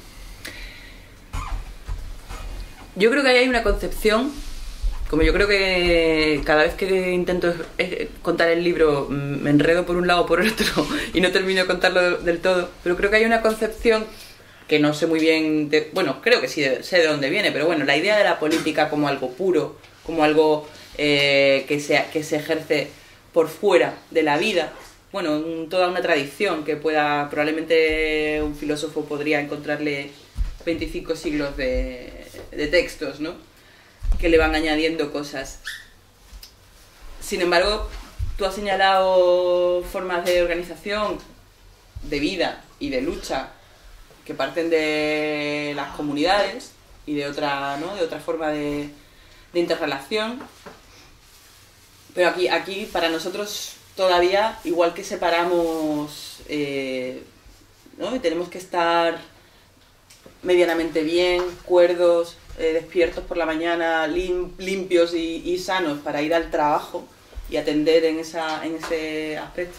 Yo creo que ahí hay una concepción, como yo creo que cada vez que intento contar el libro me enredo por un lado o por el otro y no termino de contarlo del todo, pero creo que hay una concepción que no sé muy bien, bueno, creo que sí sé de dónde viene, pero bueno, la idea de la política como algo puro, como algo que se ejerce por fuera de la vida, bueno, toda una tradición que probablemente un filósofo podría encontrarle 25 siglos de textos, ¿no?, que le van añadiendo cosas. Sin embargo, tú has señalado formas de organización, de vida y de lucha que parten de las comunidades y de otra, ¿no?, de otra forma de interrelación. Pero aquí para nosotros todavía, igual que separamos, ¿no?, y tenemos que estar medianamente bien, cuerdos, despiertos por la mañana, limpios y sanos para ir al trabajo y atender en ese aspecto,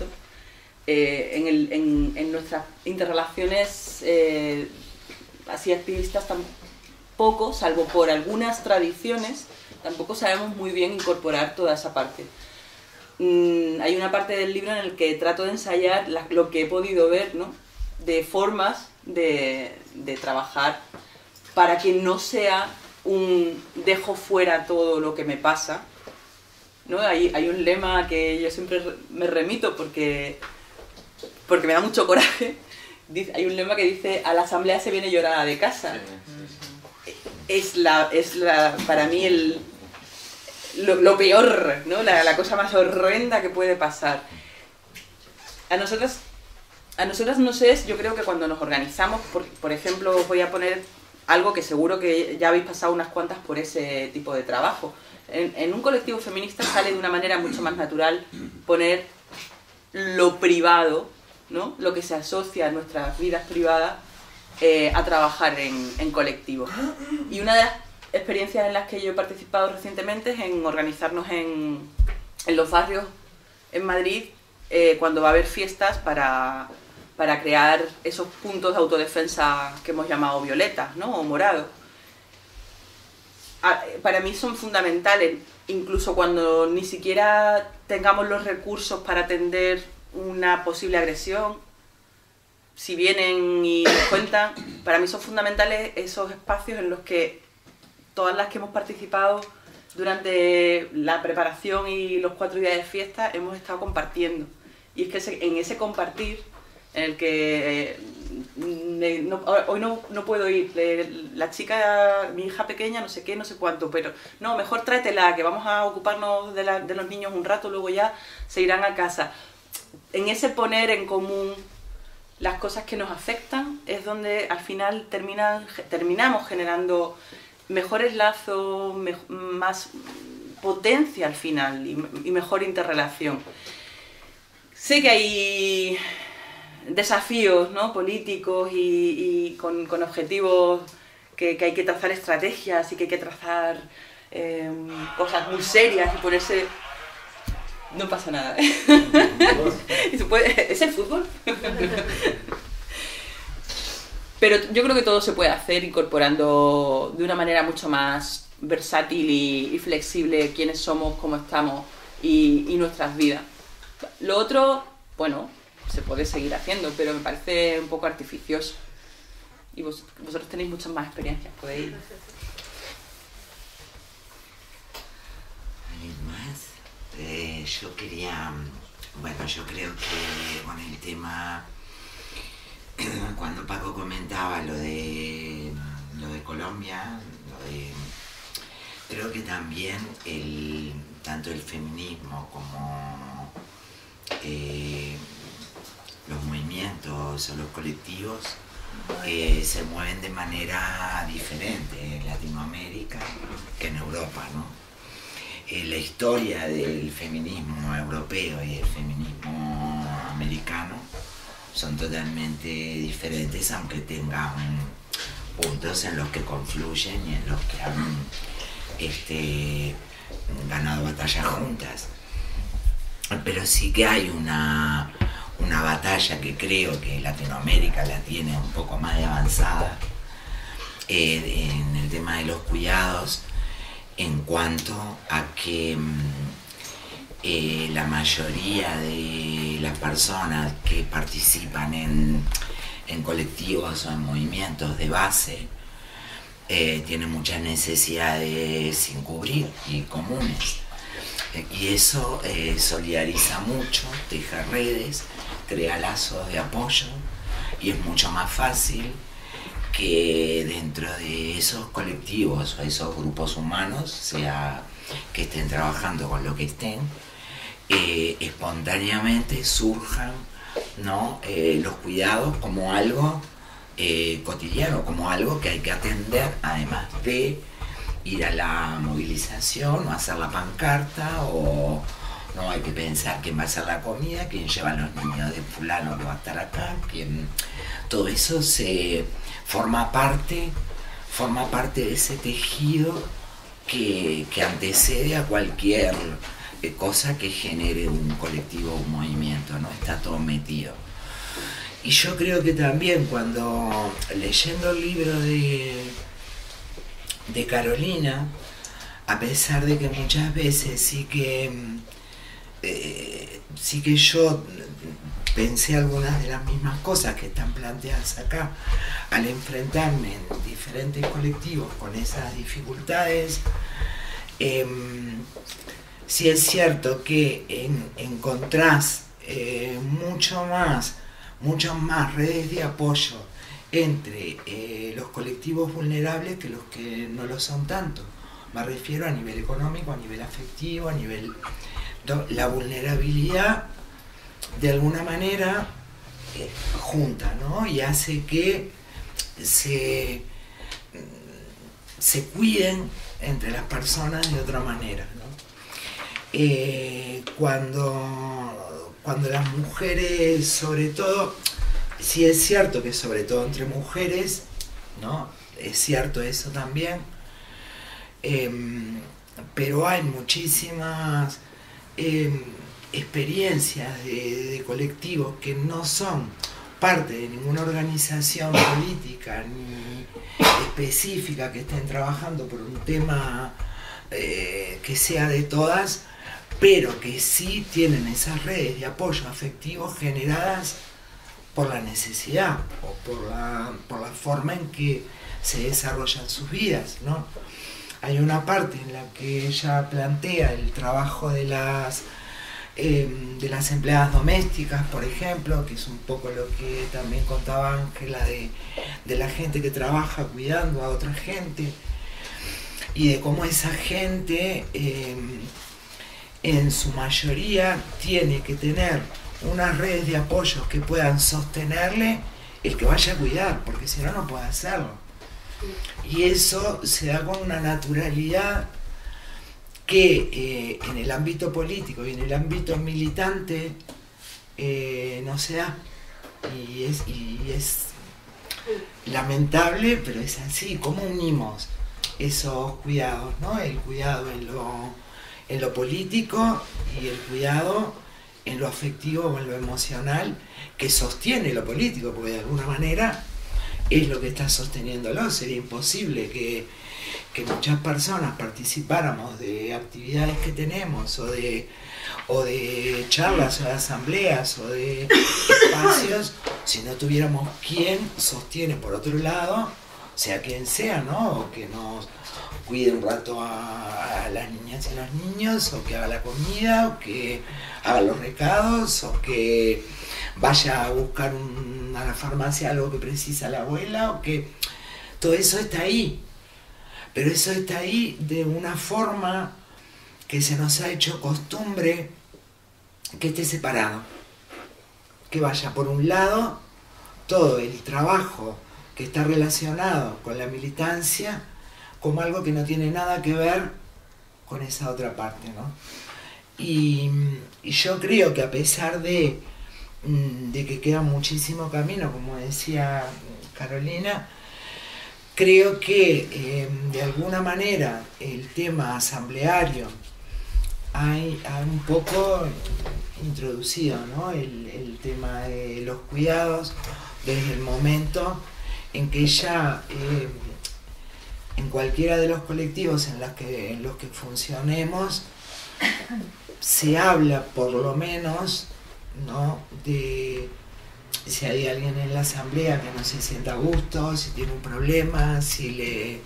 en nuestras interrelaciones así activistas tampoco, salvo por algunas tradiciones, tampoco sabemos muy bien incorporar toda esa parte. Hay una parte del libro en el que trato de ensayar lo que he podido ver, ¿no?, de formas de trabajar para que no sea un dejo fuera todo lo que me pasa ¿no? Hay un lema que yo siempre me remito porque me da mucho coraje. Hay un lema que dice: a la asamblea se viene llorada de casa. Es para mí lo peor, ¿no? La cosa más horrenda que puede pasar. A nosotras no sé, yo creo que cuando nos organizamos, por ejemplo, os voy a poner algo que seguro que ya habéis pasado unas cuantas por ese tipo de trabajo. En un colectivo feminista sale de una manera mucho más natural poner lo privado, ¿no? Lo que se asocia a nuestras vidas privadas a trabajar en colectivo. Y una de las experiencias en las que yo he participado recientemente es en organizarnos en los barrios en Madrid cuando va a haber fiestas para crear esos puntos de autodefensa que hemos llamado violetas, ¿no? O morados. Para mí son fundamentales, incluso cuando ni siquiera tengamos los recursos para atender una posible agresión. Si vienen y nos cuentan, para mí son fundamentales esos espacios en los que todas las que hemos participado durante la preparación y los 4 días de fiesta hemos estado compartiendo. Y es que en ese compartir, en el que hoy no puedo ir, la chica, mi hija pequeña, no sé qué, no sé cuánto, pero no, mejor tráetela, que vamos a ocuparnos de los niños un rato, luego ya se irán a casa. En ese poner en común las cosas que nos afectan es donde al final terminamos generando mejores lazos, más potencia al final y mejor interrelación. Sé que hay desafíos, ¿no? Políticos y con objetivos que hay que trazar estrategias y que hay que trazar cosas muy serias y ponerse... No pasa nada, ¿eh? ¿Es el fútbol? Pero yo creo que todo se puede hacer incorporando de una manera mucho más versátil y flexible quiénes somos, cómo estamos y nuestras vidas. Lo otro, bueno, se puede seguir haciendo, pero me parece un poco artificioso. Y vosotros tenéis muchas más experiencias, podéis... Yo quería, bueno, yo creo que con el tema, cuando Paco comentaba lo de Colombia, creo que también tanto el feminismo como los movimientos o los colectivos se mueven de manera diferente en Latinoamérica que en Europa, ¿no? La historia del feminismo europeo y el feminismo americano son totalmente diferentes, aunque tengan puntos en los que confluyen y en los que han ganado batallas juntas. Pero sí que hay una batalla que creo que Latinoamérica la tiene un poco más de avanzada en el tema de los cuidados, en cuanto a que la mayoría de las personas que participan en colectivos o en movimientos de base tienen muchas necesidades sin cubrir y comunes. Y eso solidariza mucho, teje redes, crea lazos de apoyo y es mucho más fácil que dentro de esos colectivos o esos grupos humanos, sea que estén trabajando con lo que estén, espontáneamente surjan, ¿no? Los cuidados como algo cotidiano, como algo que hay que atender, además de ir a la movilización o hacer la pancarta, o no hay que pensar quién va a hacer la comida, quién lleva a los niños de fulano que va a estar acá, todo eso forma parte de ese tejido que antecede a cualquier cosa que genere un colectivo o un movimiento, ¿no? Está todo metido. Y yo creo que también cuando leyendo el libro de Carolina, a pesar de que muchas veces sí que yo pensé algunas de las mismas cosas que están planteadas acá, al enfrentarme en diferentes colectivos con esas dificultades, sí es cierto que encontrás muchas más redes de apoyo entre los colectivos vulnerables que los que no lo son tanto. Me refiero a nivel económico, a nivel afectivo, a nivel... La vulnerabilidad, de alguna manera, junta, ¿no? Y hace que se cuiden entre las personas de otra manera, ¿no? Cuando las mujeres, sobre todo, sí es cierto que sobre todo entre mujeres, ¿no? Es cierto eso también, pero hay muchísimas experiencias de colectivos que no son parte de ninguna organización política ni específica que estén trabajando por un tema que sea de todas, pero que sí tienen esas redes de apoyo afectivo generadas por la necesidad o por la forma en que se desarrollan sus vidas, ¿no? Hay una parte en la que ella plantea el trabajo de las empleadas domésticas, por ejemplo, que es un poco lo que también contaba Ángela de la gente que trabaja cuidando a otra gente y de cómo esa gente en su mayoría tiene que tener unas redes de apoyo que puedan sostenerle el que vaya a cuidar, porque si no, no puede hacerlo. Y eso se da con una naturalidad que en el ámbito político y en el ámbito militante no se da. Y es lamentable, pero es así. ¿Cómo unimos esos cuidados, ¿no? El cuidado en lo político y el cuidado en lo afectivo o en lo emocional que sostiene lo político, porque de alguna manera es lo que está sosteniéndolo. Sería imposible que muchas personas participáramos de actividades que tenemos o de charlas o de asambleas o de espacios si no tuviéramos quien sostiene por otro lado, sea quien sea, ¿no? O que nos cuide un rato a las niñas y a los niños, o que haga la comida, o que haga los recados, o que vaya a buscar a la farmacia algo que precisa la abuela, o que todo eso está ahí. Pero eso está ahí de una forma que se nos ha hecho costumbre que esté separado. Que vaya por un lado todo el trabajo que está relacionado con la militancia como algo que no tiene nada que ver con esa otra parte, ¿no? Y yo creo que a pesar de que queda muchísimo camino, como decía Carolina, creo que de alguna manera el tema asambleario hay un poco introducido, ¿no? El tema de los cuidados desde el momento en que ya en cualquiera de los colectivos en los que funcionemos se habla por lo menos, ¿no? De si hay alguien en la asamblea que no se sienta a gusto, si tiene un problema, si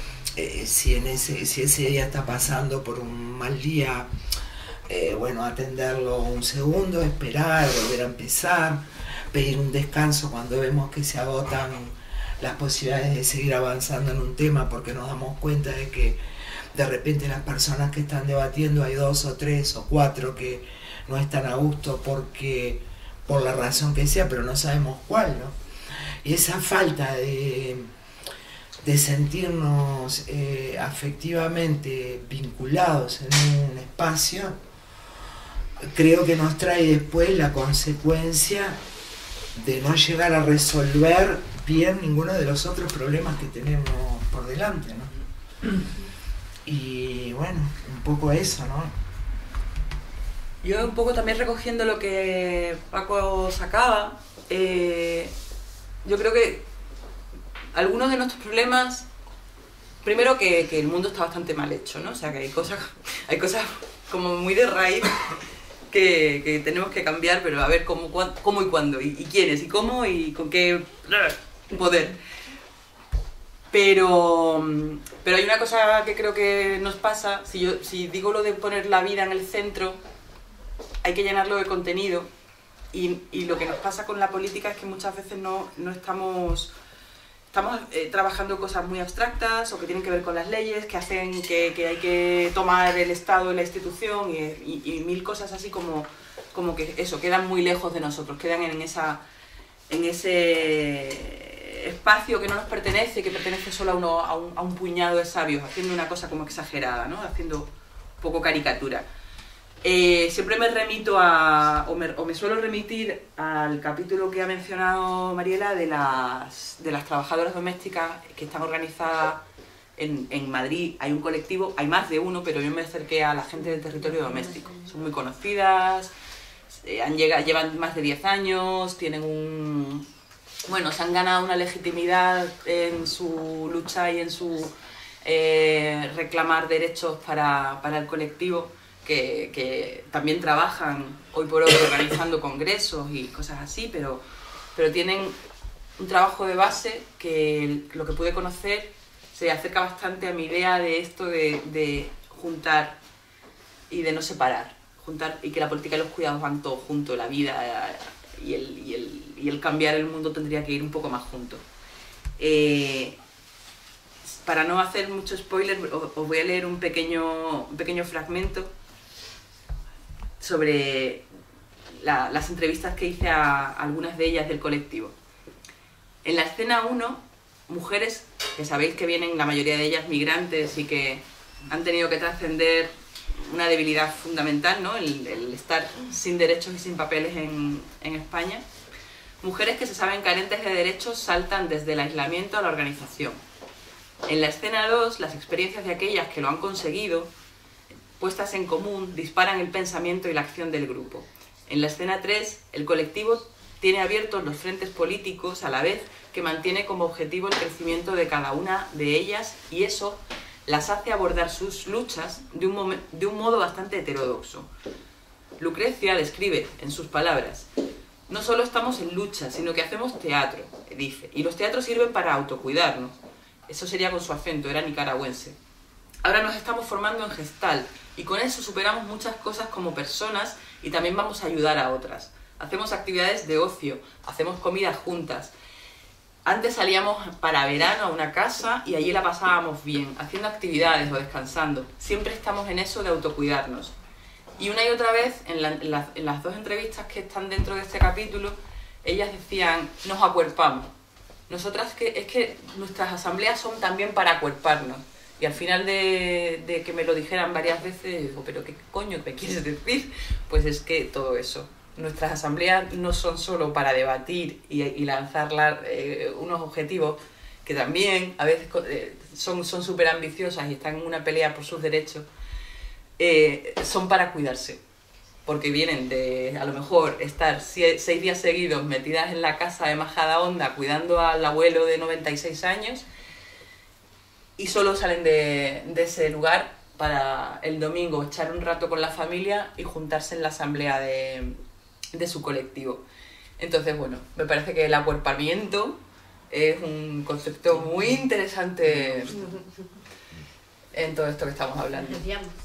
ese día está pasando por un mal día, bueno, atenderlo un segundo, esperar, volver a empezar, pedir un descanso cuando vemos que se agotan las posibilidades de seguir avanzando en un tema, porque nos damos cuenta de que de repente las personas que están debatiendo hay 2 o 3 o 4 que no están a gusto por la razón que sea, pero no sabemos cuál, ¿no? Y esa falta de sentirnos afectivamente vinculados en un espacio, creo que nos trae después la consecuencia de no llegar a resolver bien ninguno de los otros problemas que tenemos por delante, ¿no? Y bueno, un poco eso, ¿no? Yo un poco también recogiendo lo que Paco sacaba, yo creo que algunos de nuestros problemas, primero que el mundo está bastante mal hecho, ¿no? O sea, que hay cosas como muy de raíz que tenemos que cambiar, pero a ver cómo y cuándo, y quiénes, y cómo, y con qué poder. Pero hay una cosa que creo que nos pasa, si digo lo de poner la vida en el centro, hay que llenarlo de contenido, y lo que nos pasa con la política es que muchas veces no estamos trabajando cosas muy abstractas o que tienen que ver con las leyes, que hacen que hay que tomar el Estado y la institución y mil cosas así como que eso, quedan muy lejos de nosotros, quedan en ese espacio que no nos pertenece, que pertenece solo a un puñado de sabios, haciendo una cosa como exagerada, ¿no? Haciendo un poco caricatura. Siempre me remito o me suelo remitir al capítulo que ha mencionado Mariela de las trabajadoras domésticas que están organizadas en Madrid. Hay un colectivo, hay más de uno, pero yo me acerqué a la gente del territorio doméstico. Son muy conocidas, llevan más de 10 años, tienen se han ganado una legitimidad en su lucha y en su reclamar derechos para el colectivo, que también trabajan hoy por hoy organizando congresos y cosas así, pero tienen un trabajo de base que lo que pude conocer se acerca bastante a mi idea de esto de juntar y de no separar, juntar, y que la política y los cuidados van todos juntos, la vida y el cambiar el mundo tendría que ir un poco más juntos. Para no hacer mucho spoiler, os voy a leer un pequeño fragmento sobre las entrevistas que hice a algunas de ellas del colectivo. En la escena 1, mujeres que sabéis que vienen, la mayoría de ellas migrantes y que han tenido que trascender una debilidad fundamental, ¿no? el estar sin derechos y sin papeles en España. Mujeres que se saben carentes de derechos saltan desde el aislamiento a la organización. En la escena 2, las experiencias de aquellas que lo han conseguido, puestas en común, disparan el pensamiento y la acción del grupo. En la escena 3, el colectivo tiene abiertos los frentes políticos a la vez que mantiene como objetivo el crecimiento de cada una de ellas, y eso las hace abordar sus luchas de un modo bastante heterodoxo. Lucrecia describe en sus palabras: no solo estamos en lucha, sino que hacemos teatro, dice, y los teatros sirven para autocuidarnos. Eso sería con su acento, era nicaragüense. Ahora nos estamos formando en Gestal, y con eso superamos muchas cosas como personas y también vamos a ayudar a otras. Hacemos actividades de ocio, hacemos comidas juntas. Antes salíamos para verano a una casa y allí la pasábamos bien, haciendo actividades o descansando. Siempre estamos en eso de autocuidarnos. Y una y otra vez, en las dos entrevistas que están dentro de este capítulo, ellas decían, nos acuerpamos. Nosotras, es que nuestras asambleas son también para acuerparnos. Y al final de que me lo dijeran varias veces, digo, ¿pero qué coño me quieres decir? Pues es que todo eso. Nuestras asambleas no son solo para debatir y lanzar unos objetivos que también a veces son súper ambiciosas y están en una pelea por sus derechos, son para cuidarse. Porque vienen de, a lo mejor, estar 6 días seguidos metidas en la casa de Majadahonda cuidando al abuelo de 96 años y solo salen de ese lugar para el domingo echar un rato con la familia y juntarse en la asamblea de su colectivo. Entonces, bueno, me parece que el acuerpamiento es un concepto muy interesante en todo esto que estamos hablando.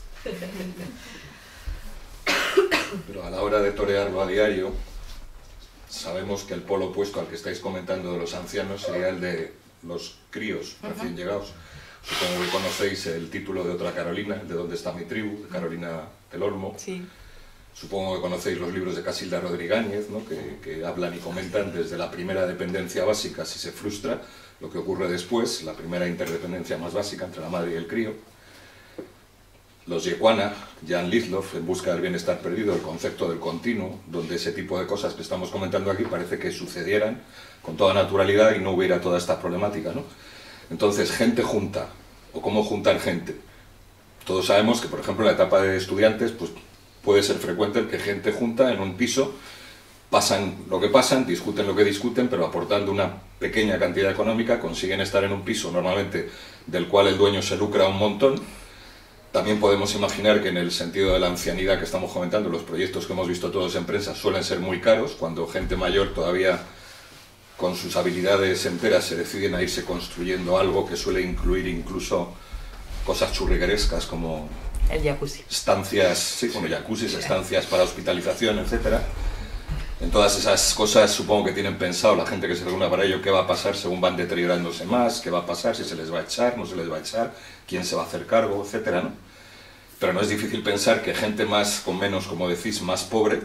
Pero a la hora de torearlo a diario, sabemos que el polo opuesto al que estáis comentando de los ancianos sería el de los críos recién llegados. Supongo que conocéis el título de otra Carolina, de ¿Dónde está mi tribu?, de Carolina del Olmo. Sí. Supongo que conocéis los libros de Casilda Rodríguez, ¿no? que hablan y comentan desde la primera dependencia básica, si se frustra, lo que ocurre después, la primera interdependencia más básica entre la madre y el crío. Los Yequana, Jan Littloff, En busca del bienestar perdido, el concepto del continuo, donde ese tipo de cosas que estamos comentando aquí parece que sucedieran con toda naturalidad y no hubiera toda esta problemática, ¿no? Entonces, gente junta, o cómo juntar gente. Todos sabemos que, por ejemplo, en la etapa de estudiantes, pues puede ser frecuente el que gente junta en un piso, pasan lo que pasan, discuten lo que discuten, pero aportando una pequeña cantidad económica consiguen estar en un piso normalmente del cual el dueño se lucra un montón. También podemos imaginar que en el sentido de la ancianidad que estamos comentando, los proyectos que hemos visto todos en prensa suelen ser muy caros, cuando gente mayor todavía con sus habilidades enteras se deciden a irse construyendo algo que suele incluir incluso cosas churriguerescas como el jacuzzi, estancias, sí, bueno, jacuzzis, estancias para hospitalización, etcétera. En todas esas cosas supongo que tienen pensado la gente que se reúne para ello qué va a pasar según van deteriorándose más, qué va a pasar, si se les va a echar, no se les va a echar, quién se va a hacer cargo, etcétera, ¿no? Pero no es difícil pensar que gente más con menos, como decís, más pobre,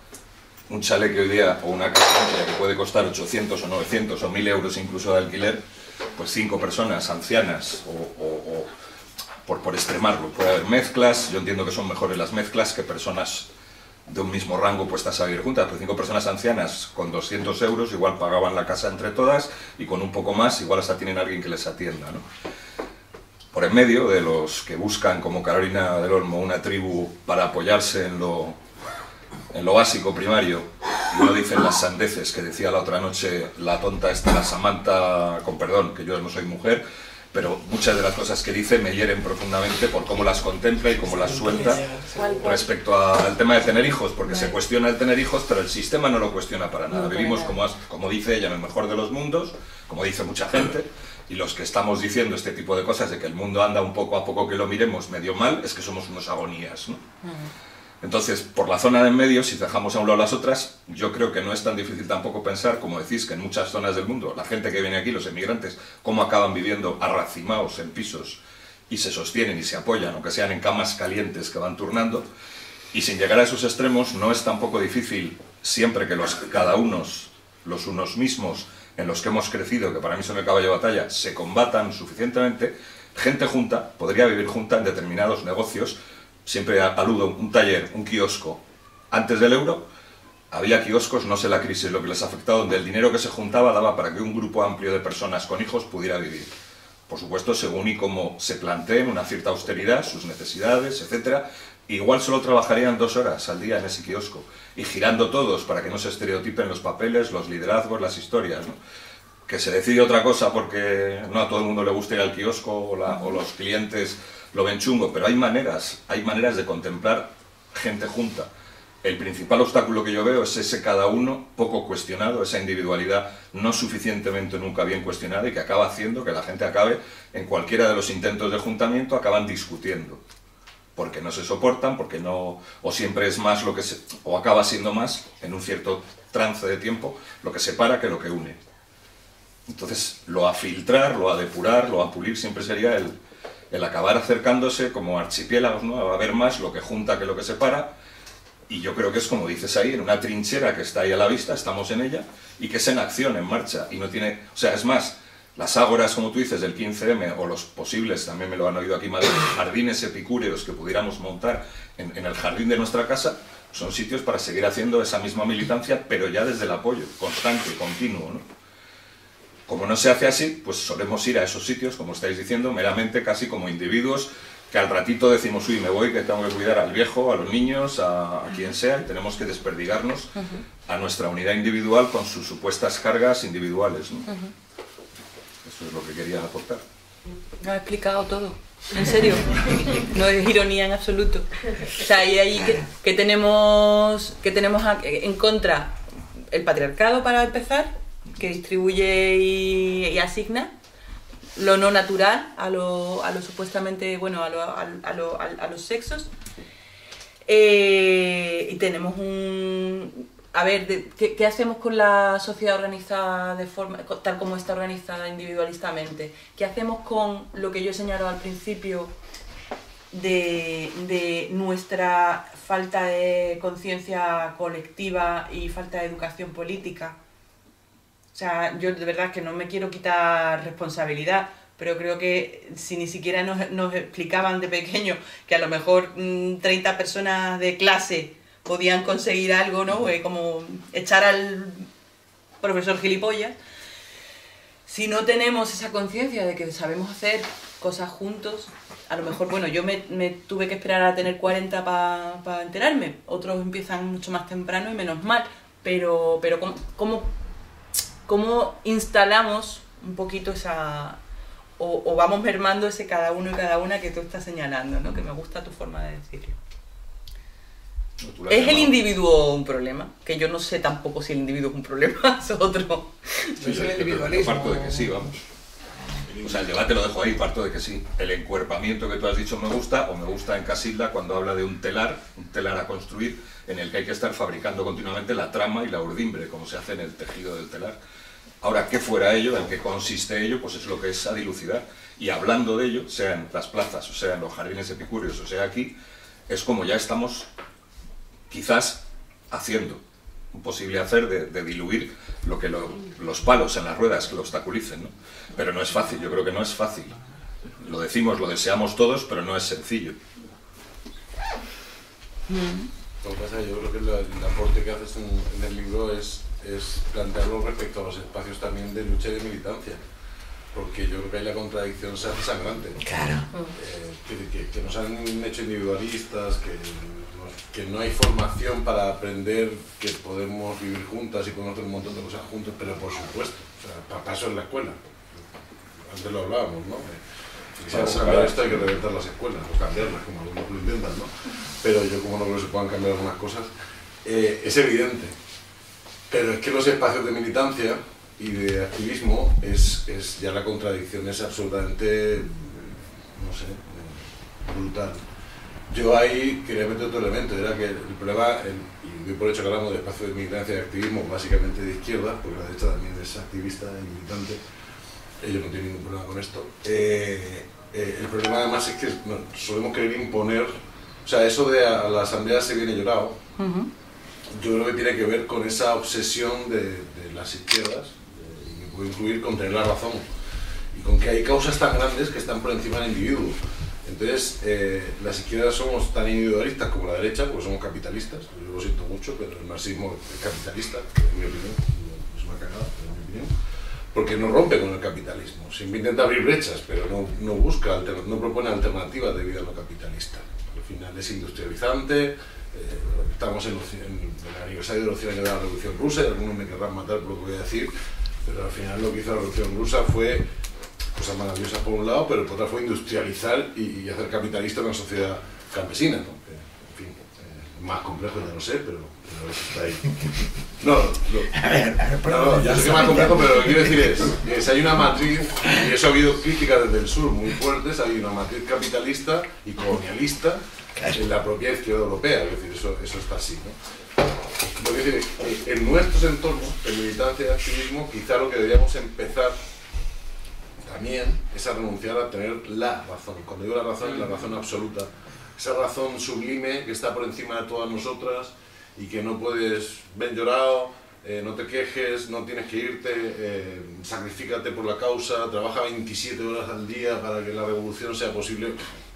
un chalet que hoy día, o una casa que puede costar 800 o 900 o 1000 euros incluso de alquiler, pues 5 personas ancianas o por extremarlo, puede haber mezclas, yo entiendo que son mejores las mezclas que personas de un mismo rango puestas a vivir juntas, pero 5 personas ancianas con 200 euros igual pagaban la casa entre todas y con un poco más igual hasta tienen alguien que les atienda, ¿no? Por en medio de los que buscan, como Carolina del Olmo, una tribu para apoyarse en lo básico primario y no dicen las sandeces que decía la otra noche la tonta esta, la Samantha, con perdón, que yo no soy mujer, pero muchas de las cosas que dice me hieren profundamente por cómo las contempla y cómo las suelta respecto al tema de tener hijos, porque se cuestiona el tener hijos, pero el sistema no lo cuestiona para nada. Vivimos, como dice ella, en el mejor de los mundos, como dice mucha gente, y los que estamos diciendo este tipo de cosas, de que el mundo anda un poco a poco que lo miremos medio mal, es que somos unos agonías, ¿no? Entonces, por la zona de en medio, si dejamos a un lado las otras, yo creo que no es tan difícil tampoco pensar, como decís, que en muchas zonas del mundo, la gente que viene aquí, los emigrantes, cómo acaban viviendo arracimados en pisos y se sostienen y se apoyan, aunque sean en camas calientes que van turnando, y sin llegar a esos extremos, no es tampoco difícil, siempre que cada uno, los unos mismos, en los que hemos crecido, que para mí son el caballo de batalla, se combatan suficientemente, gente junta podría vivir junta en determinados negocios. Siempre aludo, un taller, un kiosco. Antes del euro había kioscos, no sé la crisis, lo que les ha afectado, donde el dinero que se juntaba daba para que un grupo amplio de personas con hijos pudiera vivir. Por supuesto, según y cómo se planteen una cierta austeridad, sus necesidades, etc. Igual solo trabajarían 2 horas al día en ese kiosco, y girando todos para que no se estereotipen los papeles, los liderazgos, las historias, ¿no? Que se decide otra cosa porque no a todo el mundo le gusta ir al kiosco o los clientes lo ven chungo, pero hay maneras de contemplar gente junta. El principal obstáculo que yo veo es ese cada uno poco cuestionado, esa individualidad no suficientemente nunca bien cuestionada y que acaba haciendo que la gente acabe, en cualquiera de los intentos de juntamiento, acaban discutiendo. Porque no se soportan, porque no, o siempre es más o acaba siendo más, en un cierto trance de tiempo, lo que separa que lo que une. Entonces, lo a filtrar, lo a depurar, lo a pulir siempre sería el acabar acercándose como archipiélagos, ¿no? A ver más lo que junta que lo que separa, y yo creo que es como dices ahí, en una trinchera que está ahí a la vista, estamos en ella, y que es en acción, en marcha, y no tiene, o sea, es más, las ágoras, como tú dices, del 15M, o los posibles, también me lo han oído aquí Madrid, jardines epicúreos que pudiéramos montar en el jardín de nuestra casa, son sitios para seguir haciendo esa misma militancia, pero ya desde el apoyo, constante, continuo, ¿no? Como no se hace así, pues solemos ir a esos sitios, como estáis diciendo, meramente casi como individuos que al ratito decimos, uy, me voy, que tengo que cuidar al viejo, a los niños, a quien sea, y tenemos que desperdigarnos a nuestra unidad individual con sus supuestas cargas individuales, ¿no? Eso es lo que quería aportar. Lo has explicado todo, en serio, no es ironía en absoluto. O sea, y ahí que tenemos en contra el patriarcado, para empezar, que distribuye y asigna lo no natural a lo supuestamente, bueno, a los sexos. Y tenemos a ver, ¿qué hacemos con la sociedad organizada de forma tal como está organizada individualistamente? ¿Qué hacemos con lo que yo he señalado al principio de nuestra falta de conciencia colectiva y falta de educación política? O sea, yo de verdad que no me quiero quitar responsabilidad, pero creo que si ni siquiera nos explicaban de pequeño que a lo mejor 30 personas de clase podían conseguir algo, ¿no? Como echar al profesor gilipollas. Si no tenemos esa conciencia de que sabemos hacer cosas juntos, a lo mejor, bueno, yo me tuve que esperar a tener 40 para enterarme, otros empiezan mucho más temprano y menos mal, pero ¿cómo instalamos un poquito esa... o vamos mermando ese cada uno y cada una que tú estás señalando, ¿no? Que me gusta tu forma de decirlo. No, tú lo has ¿Es el llamado. individuo un problema? Que yo no sé tampoco si el individuo es un problema, es otro. Sí, Es el yo individualismo. parto de que sí, vamos. O sea, el debate lo dejo ahí, parto de que sí. El encuerpamiento que tú has dicho me gusta, o me gusta en Casilda cuando habla de un telar a construir, en el que hay que estar fabricando continuamente la trama y la urdimbre, como se hace en el tejido del telar. Ahora, ¿qué fuera ello? ¿En qué consiste ello? Pues es lo que es a dilucidar. Y hablando de ello, sea en las plazas, o sea en los jardines epicúreos, o sea aquí, es como ya estamos quizás haciendo, un posible hacer de diluir lo que los palos en las ruedas que lo obstaculicen, ¿no? Pero no es fácil, yo creo que no es fácil. Lo decimos, lo deseamos todos, pero no es sencillo. Lo que pasa es que yo creo que el aporte que haces en el libro es plantearlo respecto a los espacios también de lucha y de militancia, porque yo creo que ahí la contradicción se hace sangrante. Claro. Que nos han hecho individualistas, que no hay formación para aprender que podemos vivir juntas y podemos hacer un montón de cosas juntos, pero por supuesto, o sea, para eso es la escuela. Antes lo hablábamos, ¿no? Si quisiéramos cambiar esto hay que reventar las escuelas, o cambiarlas, como algunos lo intentan, ¿no? Pero yo como no creo que se puedan cambiar algunas cosas, es evidente. Pero es que los espacios de militancia y de activismo ya la contradicción es absolutamente, no sé, brutal. Yo ahí quería meter otro elemento, era que el problema, y doy por hecho que hablamos de espacios de militancia y de activismo básicamente de izquierda, porque la derecha también es activista y militante, ellos no tienen ningún problema con esto. El problema además es que solemos querer imponer, o sea, eso de a la asamblea se viene llorado, yo creo que tiene que ver con esa obsesión de las izquierdas, y me puedo incluir con tener la razón, y con que hay causas tan grandes que están por encima del individuo. Entonces, las izquierdas somos tan individualistas como la derecha, porque somos capitalistas, yo lo siento mucho, pero el marxismo es capitalista, en mi opinión, es una cagada, en mi opinión, porque no rompe con el capitalismo, siempre intenta abrir brechas, pero no busca, no propone alternativas de vida no capitalista. Al final es industrializante, estamos en el aniversario de los 100 años de la Revolución Rusa, y algunos me querrán matar por lo que voy a decir, pero al final lo que hizo la Revolución Rusa fue cosas maravillosas por un lado, pero por otra fue industrializar y hacer capitalista una sociedad campesina, ¿no? Que, en fin, más complejo ya no sé, pero eso está ahí. No, yo sé que es más complejo, pero lo que quiero decir es si hay una matriz, y eso ha habido críticas desde el sur muy fuertes, hay una matriz capitalista y colonialista en la propia izquierda europea, es decir, eso está así, ¿no? Lo que quiero decir es que en nuestros entornos, en militancia y activismo, quizá lo que deberíamos empezar también es a renunciar a tener la razón. Cuando digo la razón, es la razón absoluta. Esa razón sublime que está por encima de todas nosotras y que no puedes, ven llorado, no te quejes, no tienes que irte, sacrifícate por la causa, trabaja 27 horas al día para que la revolución sea posible.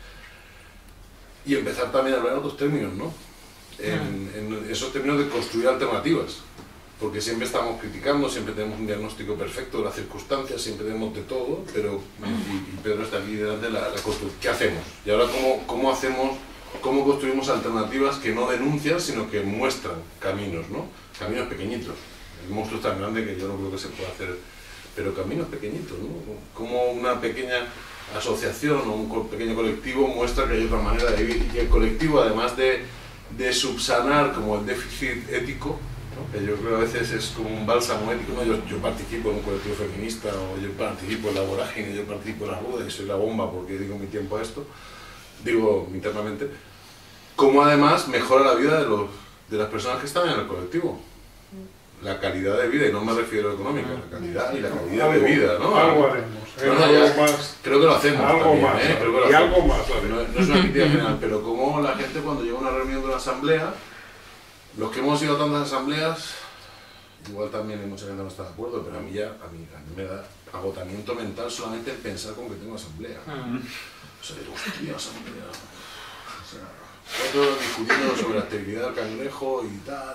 Y empezar también a hablar en otros términos, ¿no? En esos términos de construir alternativas. Porque siempre estamos criticando, siempre tenemos un diagnóstico perfecto de las circunstancias, siempre tenemos de todo, pero y Pedro está aquí delante de la construcción. ¿Qué hacemos? Y ahora, ¿cómo construimos alternativas que no denuncian, sino que muestran caminos, ¿no? Caminos pequeñitos. El monstruo es tan grande que yo no creo que se pueda hacer, pero caminos pequeñitos, ¿no? Como una pequeña asociación o un pequeño colectivo muestra que hay otra manera de vivir, y que el colectivo, además de subsanar como el déficit ético, ¿no? Que yo creo que a veces es como un bálsamo ético, ¿no? Yo participo en un colectivo feminista, o yo participo en la vorágine, yo participo en la rueda y soy la bomba porque dedico mi tiempo a esto, digo internamente, como además mejora la vida de las personas que están en el colectivo. La calidad de vida, y no me refiero a económica, la calidad y la calidad de vida, ¿no? Algo haremos, algo más, creo que lo hacemos algo también, más, creo que lo y hacemos. algo más. No es una crítica general, pero como la gente cuando llega a una reunión de una asamblea, los que hemos ido a tantas asambleas, igual también hay mucha gente que no está de acuerdo, pero a mí me da agotamiento mental solamente pensar con que tengo asamblea. O sea, digo, hostia, asamblea. O sea, otros discutiendo sobre la esterilidad del cangrejo y tal,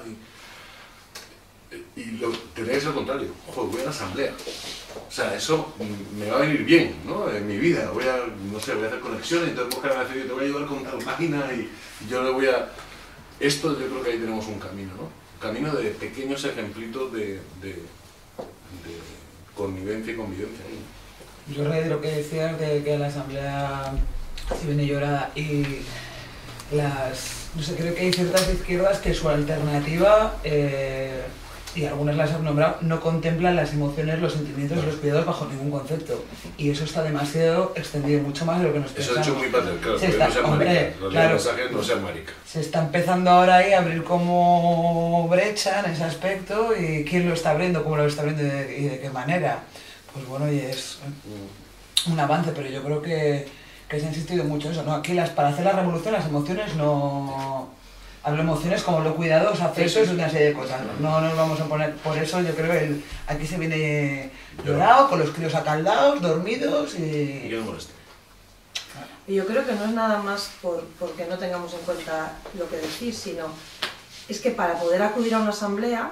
y tenéis al contrario, joder, voy a la asamblea. O sea, eso me va a venir bien, ¿no? En mi vida, voy a hacer conexiones, entonces buscar a decir, te voy a ayudar con tal página y yo le voy a... Esto yo creo que ahí tenemos un camino, ¿no? Un camino de pequeños ejemplitos de connivencia y convivencia. Yo reitero lo que decías de que la asamblea se viene llorada y las no sé, creo que hay ciertas izquierdas que su alternativa, y algunas las han nombrado, no contemplan las emociones, los sentimientos y los cuidados bajo ningún concepto. Y eso está demasiado extendido, mucho más de lo que nos Eso pensamos. ha hecho muy patriarcal, Se porque está- no sean hombre, maricas. Los claro. mensajes no sean maricas. Se está empezando ahora ahí a abrir como brecha en ese aspecto, y quién lo está abriendo, cómo lo está abriendo y de qué manera. Pues bueno, y es un avance, pero yo creo que se ha insistido mucho en eso, ¿no? Aquí para hacer la revolución las emociones no... Hablo emociones como lo cuidados, afectos y una serie de cosas. No nos vamos a poner... Por eso yo creo que aquí se viene llorado, con los críos acaldados, dormidos Y y... que no moleste. Y yo creo que no es nada más porque no tengamos en cuenta lo que decís, sino es que para poder acudir a una asamblea,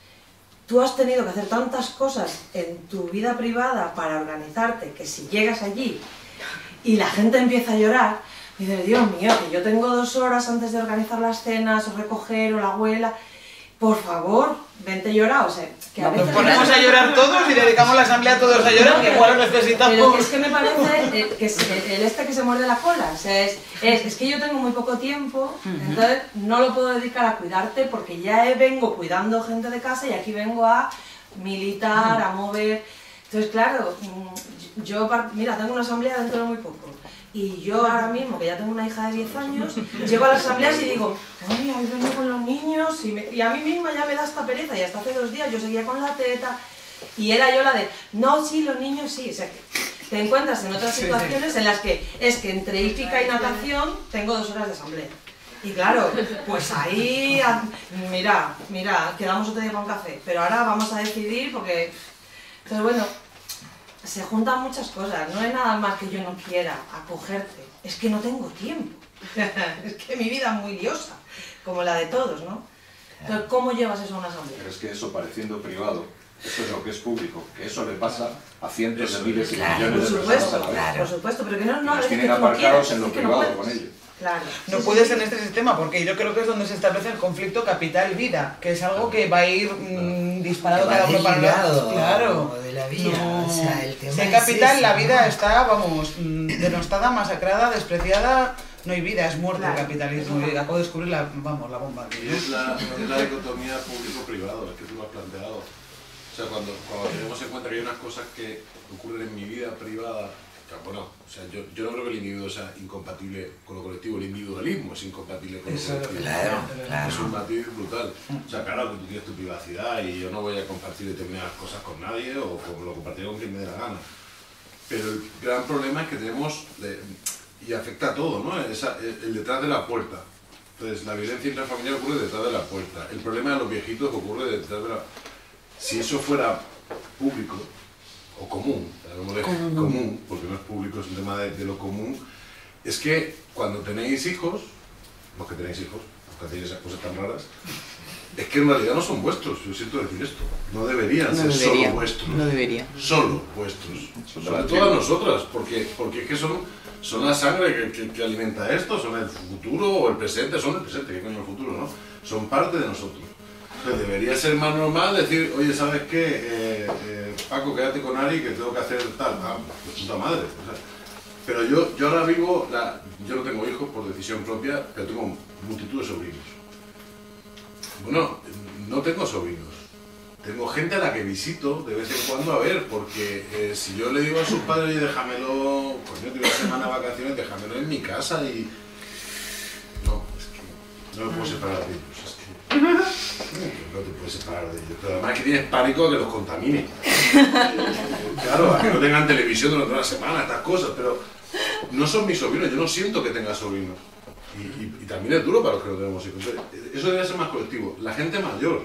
tú has tenido que hacer tantas cosas en tu vida privada para organizarte, que si llegas allí y la gente empieza a llorar, y dices, Dios mío, que yo tengo 2 horas antes de organizar las cenas, o recoger, o la abuela, por favor, vente a llorar, o sea, que a veces... Nos ponemos a llorar todos y dedicamos la asamblea a todos a llorar, que igual lo necesitamos. Pero que es que me parece que es el que se muerde la cola, o sea, es que yo tengo muy poco tiempo, entonces no lo puedo dedicar a cuidarte porque ya vengo cuidando gente de casa y aquí vengo a militar, a mover. Entonces, claro, mira, tengo una asamblea dentro de muy poco. Y yo ahora mismo, que ya tengo una hija de 10 años, llego a las asambleas y digo, ay, hoy vengo con los niños, y a mí misma ya me da esta pereza, y hasta hace 2 días yo seguía con la teta, y era yo la de, no, sí, los niños sí, o sea, que te encuentras en otras situaciones en las que es que entre hípica y natación tengo 2 horas de asamblea. Y claro, pues ahí, mira, quedamos otro día con café, pero ahora vamos a decidir porque... Entonces, bueno, se juntan muchas cosas, no es nada más que yo no quiera acogerte, es que no tengo tiempo, es que mi vida es muy liosa, como la de todos, ¿no? Entonces, ¿cómo llevas eso a una asamblea? Pero es que eso, pareciendo privado, eso es lo que es público, que eso le pasa a cientos de miles y millones de personas a la vez. Por supuesto, pero que no Y los es que tienen tú no aparcados quieras, en lo es que no privado puedes. con ellos. Claro. No Sí, puedes sí. en este sistema, porque yo creo que es donde se establece el conflicto capital-vida, que es algo que va a ir disparado cada uno para un lado. Claro. de la vida. No. O sea, el tema Si hay es capital, ese, la ¿no? vida está, vamos, denostada, masacrada, despreciada. No hay vida, es muerte Claro. el capitalismo. Y acabo de descubrir la bomba. Es la dicotomía público-privado, es que tú lo has planteado. O sea, cuando tenemos en cuenta que hay unas cosas que ocurren en mi vida privada, que, bueno, o sea, yo no creo que el individuo sea incompatible con lo colectivo, el individualismo es incompatible con lo Eso, colectivo. Claro, claro. Es un matiz brutal. O sea, claro que tú tienes tu privacidad y yo no voy a compartir determinadas cosas con nadie o lo compartiré con quien me dé la gana. Pero el gran problema es que tenemos, y afecta a todo, ¿no? El detrás de la puerta. Entonces, la violencia intrafamiliar ocurre detrás de la puerta. El problema de los viejitos ocurre detrás de la... Si eso fuera público o común, común, porque no es público, es un tema de lo común, es que cuando tenéis hijos, los que tenéis hijos, los que hacéis esas cosas tan raras, es que en realidad no son vuestros, yo siento decir esto, no deberían ser solo vuestros, no debería. solo vuestros, Son sobre de todo la a nosotras, porque es que son la sangre que alimenta esto, son el futuro o el presente, son el presente, ¿qué coño el futuro, no? Son parte de nosotros. Entonces debería ser más normal decir, oye, ¿sabes qué? Paco, quédate con Ari que tengo que hacer tal, de puta madre. O sea, pero yo ahora vivo, yo no tengo hijos por decisión propia, pero tengo multitud de sobrinos. Bueno, no tengo sobrinos. Tengo gente a la que visito de vez en cuando a ver, porque si yo le digo a sus padres, oye, déjamelo, coño, tengo una semana de vacaciones, déjamelo en mi casa y... No, es que no me puedo separar de ellos, es que... No te puedes separar de ellos, pero además que tienes pánico a que los contamine. Claro, a que no tengan televisión durante una semana, estas cosas, pero no son mis sobrinos, yo no siento que tenga sobrinos. Y también es duro para los que no tenemos hijos. Eso debería ser más colectivo. La gente mayor,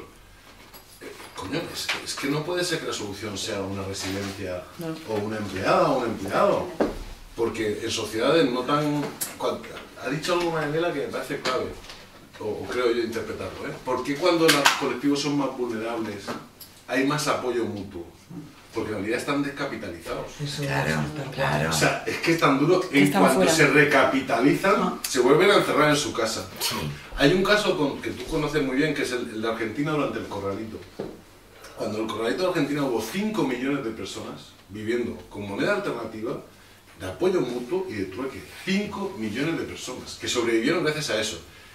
coño, es que no puede ser que la solución sea una residencia o una empleada o un empleado. Porque en sociedades no tan... Ha dicho algo Manuela que me parece clave, o creo yo interpretarlo, ¿eh? ¿Por qué cuando los colectivos son más vulnerables hay más apoyo mutuo? Porque en realidad están descapitalizados. Claro. O sea, es que es tan duro, en cuanto se recapitalizan, se vuelven a encerrar en su casa. Sí. Hay un caso que tú conoces muy bien, que es el de Argentina durante el Corralito. Cuando en el Corralito de Argentina hubo 5 millones de personas viviendo con moneda alternativa, de apoyo mutuo y de trueque. 5 millones de personas que sobrevivieron gracias a eso.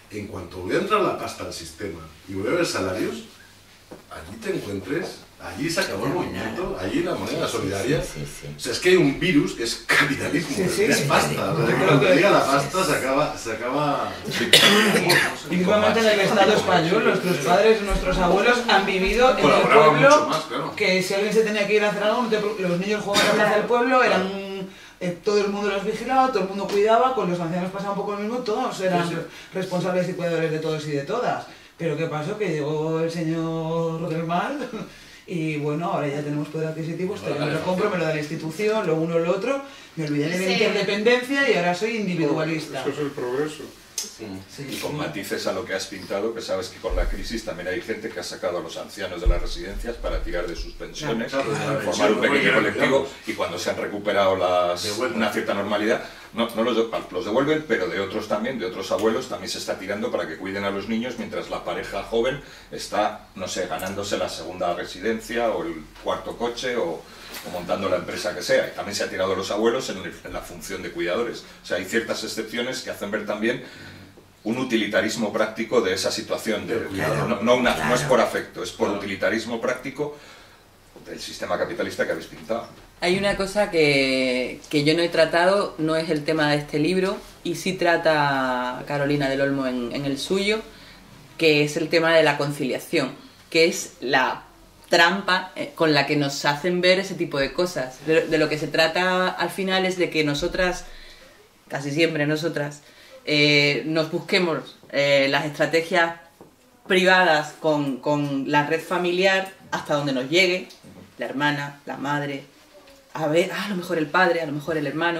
en cuanto volvió a entrar la pasta al sistema y volvió a haber salarios, allí te encuentres, allí se acabó el movimiento, allí la moneda solidaria. O sea, es que hay un virus que es capitalismo, es pasta. O sea, cuando llega la pasta se acaba... Principalmente en el Estado español, nuestros padres, nuestros abuelos han vivido en el pueblo, más, claro. Que si alguien se tenía que ir a hacer algo, los niños jugaban en la plaza del pueblo, todo el mundo los vigilaba, todo el mundo cuidaba, con los ancianos pasaba un poco lo mismo, todos eran responsables y cuidadores de todos y de todas. Pero ¿qué pasó? Que llegó el señor del mal y bueno, ahora ya tenemos poder adquisitivo, esto yo me lo compro, me lo da la institución, lo uno, lo otro, me olvidé de la interdependencia y ahora soy individualista. Eso es el progreso. Y con matices a lo que has pintado, que sabes que con la crisis también hay gente que ha sacado a los ancianos de las residencias para tirar de sus pensiones, formar un pequeño colectivo, y cuando se han recuperado una cierta normalidad, los devuelven, pero de otros también, de otros abuelos, también se está tirando para que cuiden a los niños, mientras la pareja joven está, no sé, ganándose la segunda residencia o el cuarto coche o montando la empresa que sea. Y también se ha tirado a los abuelos en la función de cuidadores. O sea, hay ciertas excepciones que hacen ver también un utilitarismo práctico de esa situación. No es por afecto, es por utilitarismo práctico del sistema capitalista que habéis pintado. Hay una cosa que yo no he tratado, no es el tema de este libro, y sí trata Carolina del Olmo en el suyo, que es el tema de la conciliación, que es la trampa con la que nos hacen ver ese tipo de cosas. De lo que se trata al final es de que nosotras, casi siempre nosotras, nos busquemos las estrategias privadas con la red familiar hasta donde nos llegue, la hermana, la madre, a lo mejor el padre, a lo mejor el hermano,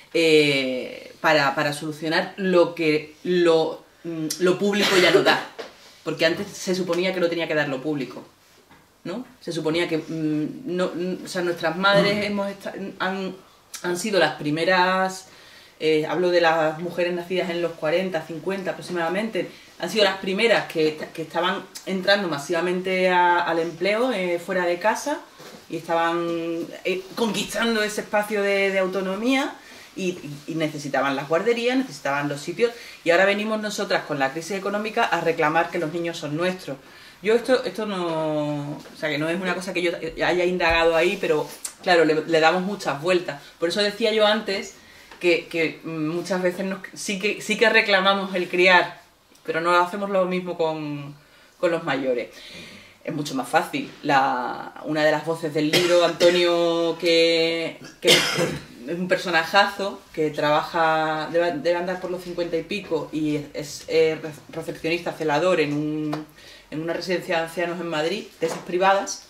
para solucionar lo que lo público ya no da. Porque antes se suponía que lo tenía que dar lo público, ¿no? Se suponía que o sea, nuestras madres han sido las primeras, hablo de las mujeres nacidas en los 40, 50 aproximadamente, han sido las primeras que estaban entrando masivamente al empleo fuera de casa y estaban conquistando ese espacio de autonomía y necesitaban las guarderías, necesitaban los sitios, y ahora venimos nosotras con la crisis económica a reclamar que los niños son nuestros. Yo esto no, o sea, que no es una cosa que yo haya indagado ahí, pero claro, le damos muchas vueltas. Por eso decía yo antes que muchas veces sí que reclamamos el criar, pero no hacemos lo mismo con los mayores. Es mucho más fácil. Una de las voces del libro, Antonio, que es un personajazo que trabaja, debe andar por los 50 y pico, y es recepcionista, celador en una residencia de ancianos en Madrid, de esas privadas.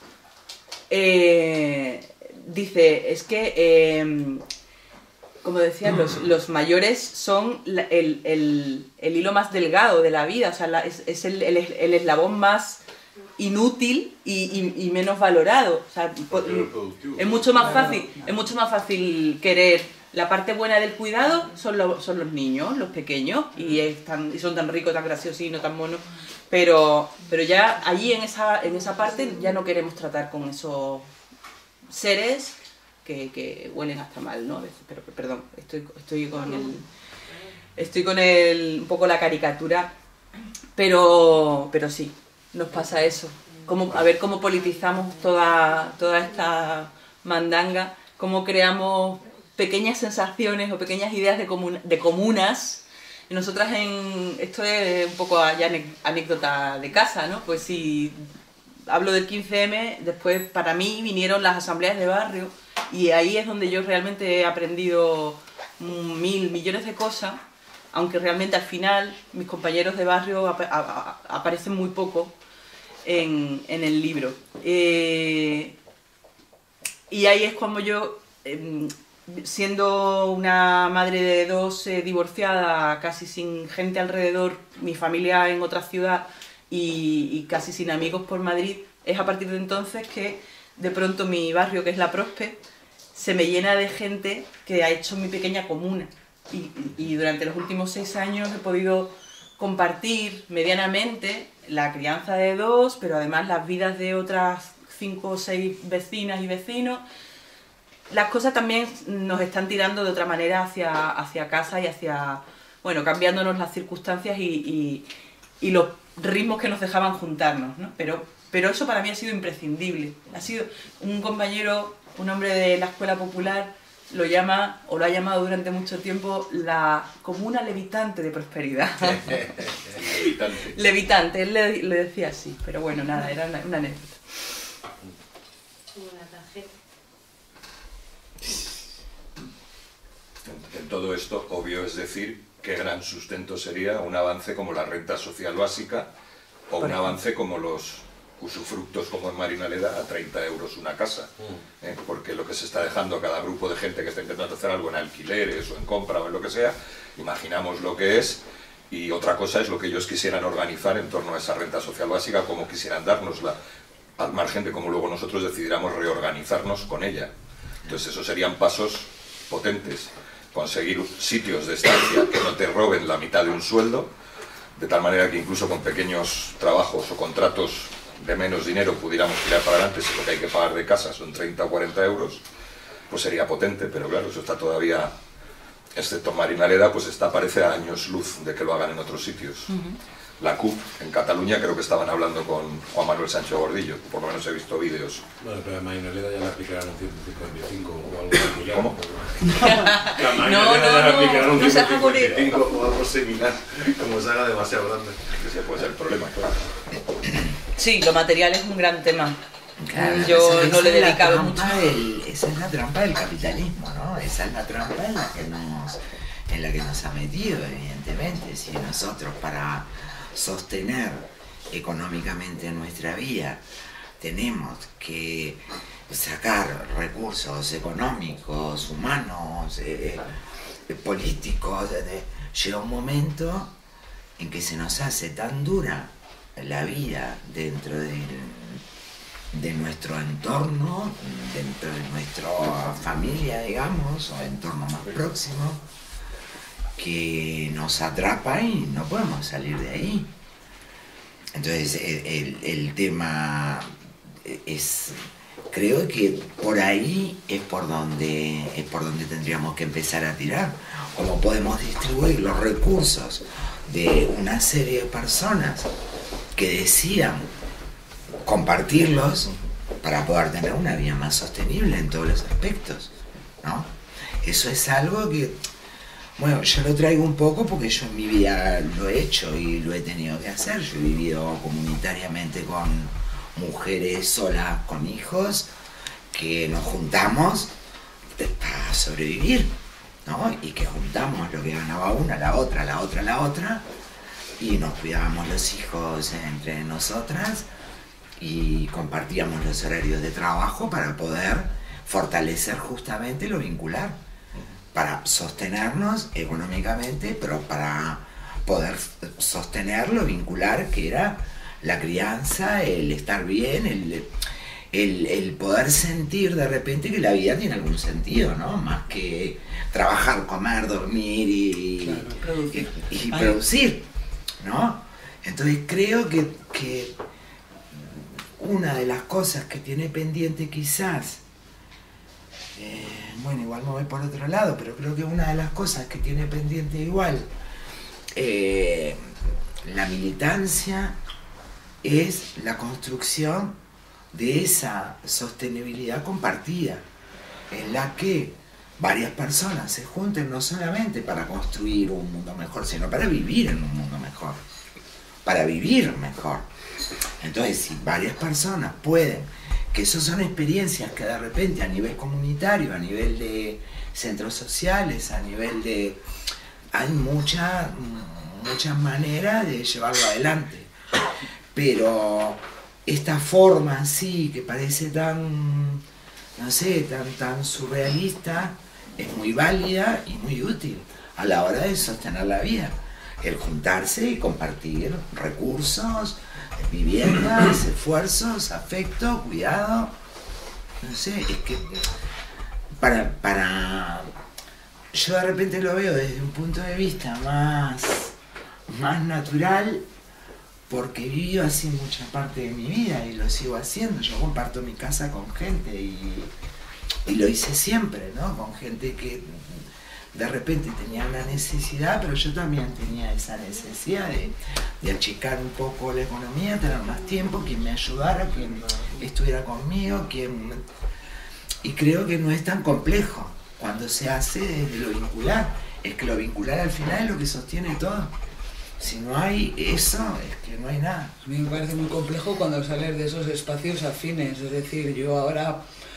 Dice, es que, como decían, los mayores son el hilo más delgado de la vida, o sea, es el eslabón más inútil y menos valorado. O sea, es mucho más fácil querer. La parte buena del cuidado son los niños, los pequeños, y son tan ricos, tan graciosos y no tan monos, pero ya allí en esa parte ya no queremos tratar con esos seres que huelen hasta mal, ¿no? Pero perdón, estoy con un poco la caricatura, pero sí, nos pasa eso. A ver cómo politizamos toda esta mandanga, cómo creamos pequeñas sensaciones o pequeñas ideas de comunas. Y nosotras esto es un poco ya anécdota de casa, ¿no? Pues si hablo del 15M, después para mí vinieron las asambleas de barrio, y ahí es donde yo realmente he aprendido mil millones de cosas, aunque realmente al final mis compañeros de barrio aparecen muy poco en el libro. Y ahí es cuando yo, siendo una madre de dos, divorciada, casi sin gente alrededor, mi familia en otra ciudad y casi sin amigos por Madrid, es a partir de entonces que de pronto mi barrio, que es La Prospe, se me llena de gente que ha hecho mi pequeña comuna. Y durante los últimos 6 años he podido compartir medianamente la crianza de dos, pero además las vidas de otras 5 o 6 vecinas y vecinos. Las cosas también nos están tirando de otra manera hacia casa y hacia bueno, cambiándonos las circunstancias y los ritmos que nos dejaban juntarnos, ¿no? Pero eso para mí ha sido imprescindible. Ha sido un compañero, un hombre de la escuela popular, lo llama, o lo ha llamado durante mucho tiempo, la comuna levitante de prosperidad. Levitante. Levitante, él le decía así, pero bueno, nada, era una anécdota. Como la tarjeta. En todo esto, obvio es decir, qué gran sustento sería un avance como la renta social básica o un avance como los usufructos como en Marinaleda a 30 euros una casa, porque lo que se está dejando a cada grupo de gente que está intentando hacer algo en alquileres o en compra o en lo que sea, imaginamos lo que es, y otra cosa es lo que ellos quisieran organizar en torno a esa renta social básica, como quisieran dárnosla, al margen de cómo luego nosotros decidiéramos reorganizarnos con ella. Entonces esos serían pasos potentes, conseguir sitios de estancia que no te roben la mitad de un sueldo, de tal manera que incluso con pequeños trabajos o contratos de menos dinero pudiéramos tirar para adelante, si lo que hay que pagar de casa son 30 o 40 euros, pues sería potente, pero claro, eso está todavía, excepto Marinaleda, pues parece a años luz de que lo hagan en otros sitios. La CUP en Cataluña creo que estaban hablando con Juan Manuel Sancho Gordillo, por lo menos he visto vídeos. Bueno, pero a Marinaleda ya le aplicarán un 155 o algo similar. ¿Cómo? A Marinaleda ya le aplicarán un no se haga morir. 155 o algo similar, como se haga demasiado grande. Ese puede ser el problema, claro. Sí, lo material es un gran tema. Claro, Yo esa no le he es la dedicado trampa mucho. esa es la trampa del capitalismo, ¿no? Esa es la trampa en la que nos ha metido, evidentemente. Si nosotros para sostener económicamente nuestra vida tenemos que sacar recursos económicos, humanos, políticos, llega un momento en que se nos hace tan dura la vida dentro de nuestro entorno, dentro de nuestra familia, digamos, o entorno más próximo, que nos atrapa y no podemos salir de ahí. Entonces el tema es, creo que por ahí es por donde tendríamos que empezar a tirar. Cómo podemos distribuir los recursos de una serie de personas que decidan compartirlos para poder tener una vida más sostenible en todos los aspectos, ¿no? Eso es algo que, bueno, yo lo traigo un poco porque yo en mi vida lo he hecho y lo he tenido que hacer. Yo he vivido comunitariamente con mujeres solas, con hijos, que nos juntamos para sobrevivir, ¿no? Y que juntamos lo que ganaba una, la otra, y nos cuidábamos los hijos entre nosotras y compartíamos los horarios de trabajo para poder fortalecer justamente lo vincular, para sostenernos económicamente, pero para poder sostener lo vincular, que era la crianza, el estar bien, el poder sentir de repente que la vida tiene algún sentido, ¿no? Más que trabajar, comer, dormir y producir, ¿no? Entonces creo que una de las cosas que tiene pendiente quizás, bueno, igual me voy por otro lado, pero creo que una de las cosas que tiene pendiente igual la militancia es la construcción de esa sostenibilidad compartida, en la que varias personas se junten no solamente para construir un mundo mejor, sino para vivir en un mundo mejor, para vivir mejor. Entonces, si varias personas pueden, que eso son experiencias que de repente a nivel comunitario, a nivel de centros sociales, a nivel de... hay muchas maneras de llevarlo adelante, pero esta forma así que parece tan, no sé, tan surrealista, es muy válida y muy útil a la hora de sostener la vida. El juntarse y compartir recursos, viviendas, esfuerzos, afecto, cuidado. No sé, es que yo de repente lo veo desde un punto de vista más natural, porque he vivido así mucha parte de mi vida y lo sigo haciendo. Yo comparto mi casa con gente y lo hice siempre, ¿no? Con gente de repente tenía una necesidad, pero yo también tenía esa necesidad de achicar un poco la economía, tener más tiempo, quien me ayudara, quien estuviera conmigo, y creo que no es tan complejo cuando se hace desde lo vincular. Es que lo vincular al final es lo que sostiene todo. Si no hay eso, es que no hay nada. A mí me parece muy complejo cuando sales de esos espacios afines, es decir, yo ahora...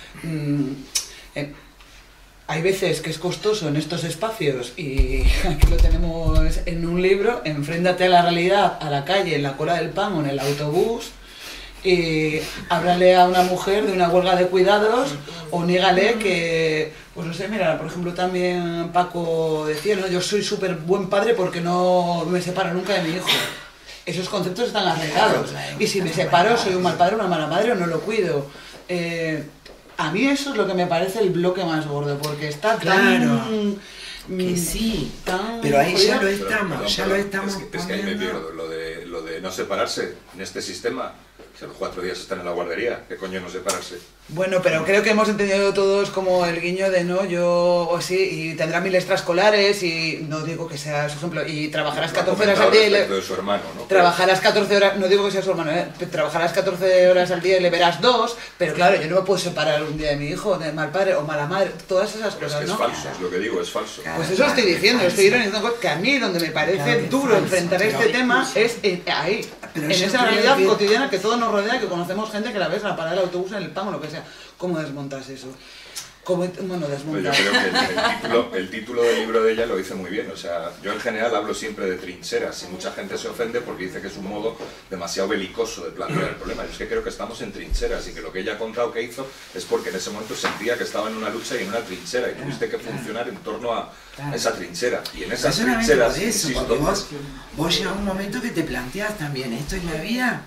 hay veces que es costoso en estos espacios y aquí lo tenemos en un libro, enfréntate a la realidad, a la calle, en la cola del pan o en el autobús y háblale a una mujer de una huelga de cuidados o nígale que, pues no sé, mira, por ejemplo también Paco decía, ¿no? Yo soy súper buen padre porque no me separo nunca de mi hijo. Esos conceptos están arraigados y si me separo soy un mal padre, una mala madre o no lo cuido. A mí eso es lo que me parece el bloque más gordo, porque está tan... que sí, tan pero ahí ya lo jodido. estamos Es que ahí me pierdo, lo de no separarse en este sistema. Si a los 4 días están en la guardería, ¿qué coño no separarse? Bueno, pero creo que hemos entendido todos como el guiño de no, yo o sí, y tendrá 1000 extraescolares y no digo que sea su ejemplo, y trabajarás 14 horas al día y de su hermano, ¿no? trabajarás 14 horas, no digo que sea su hermano, trabajarás 14 horas al día y le verás 2, pero claro, yo no me puedo separar un día de mi hijo, de mal padre o mala madre, todas esas Pero cosas, es que ¿no? es falso, es lo que digo, es falso. Pues eso estoy diciendo, estoy ironizando que a mí donde me parece Claro que duro falso, enfrentar pero este tema es ahí, Pero en yo esa creo realidad que- cotidiana que todo nos rodea, que conocemos gente que la ves en la parada del autobús, en el pan o lo que sea. ¿Cómo desmontas eso? Bueno, Yo desmontas. creo que el título del libro de ella lo dice muy bien. O sea, yo en general hablo siempre de trincheras y mucha gente se ofende porque dice que es un modo demasiado belicoso de plantear el problema. Yo es que creo que estamos en trincheras y que lo que ella ha contado que hizo es porque en ese momento sentía que estaba en una lucha y en una trinchera y tuviste que funcionar en torno a esa trinchera. Y en esas Solamente trincheras, por eso, insisto, porque vos llega un momento que te planteas también, esto es la vida.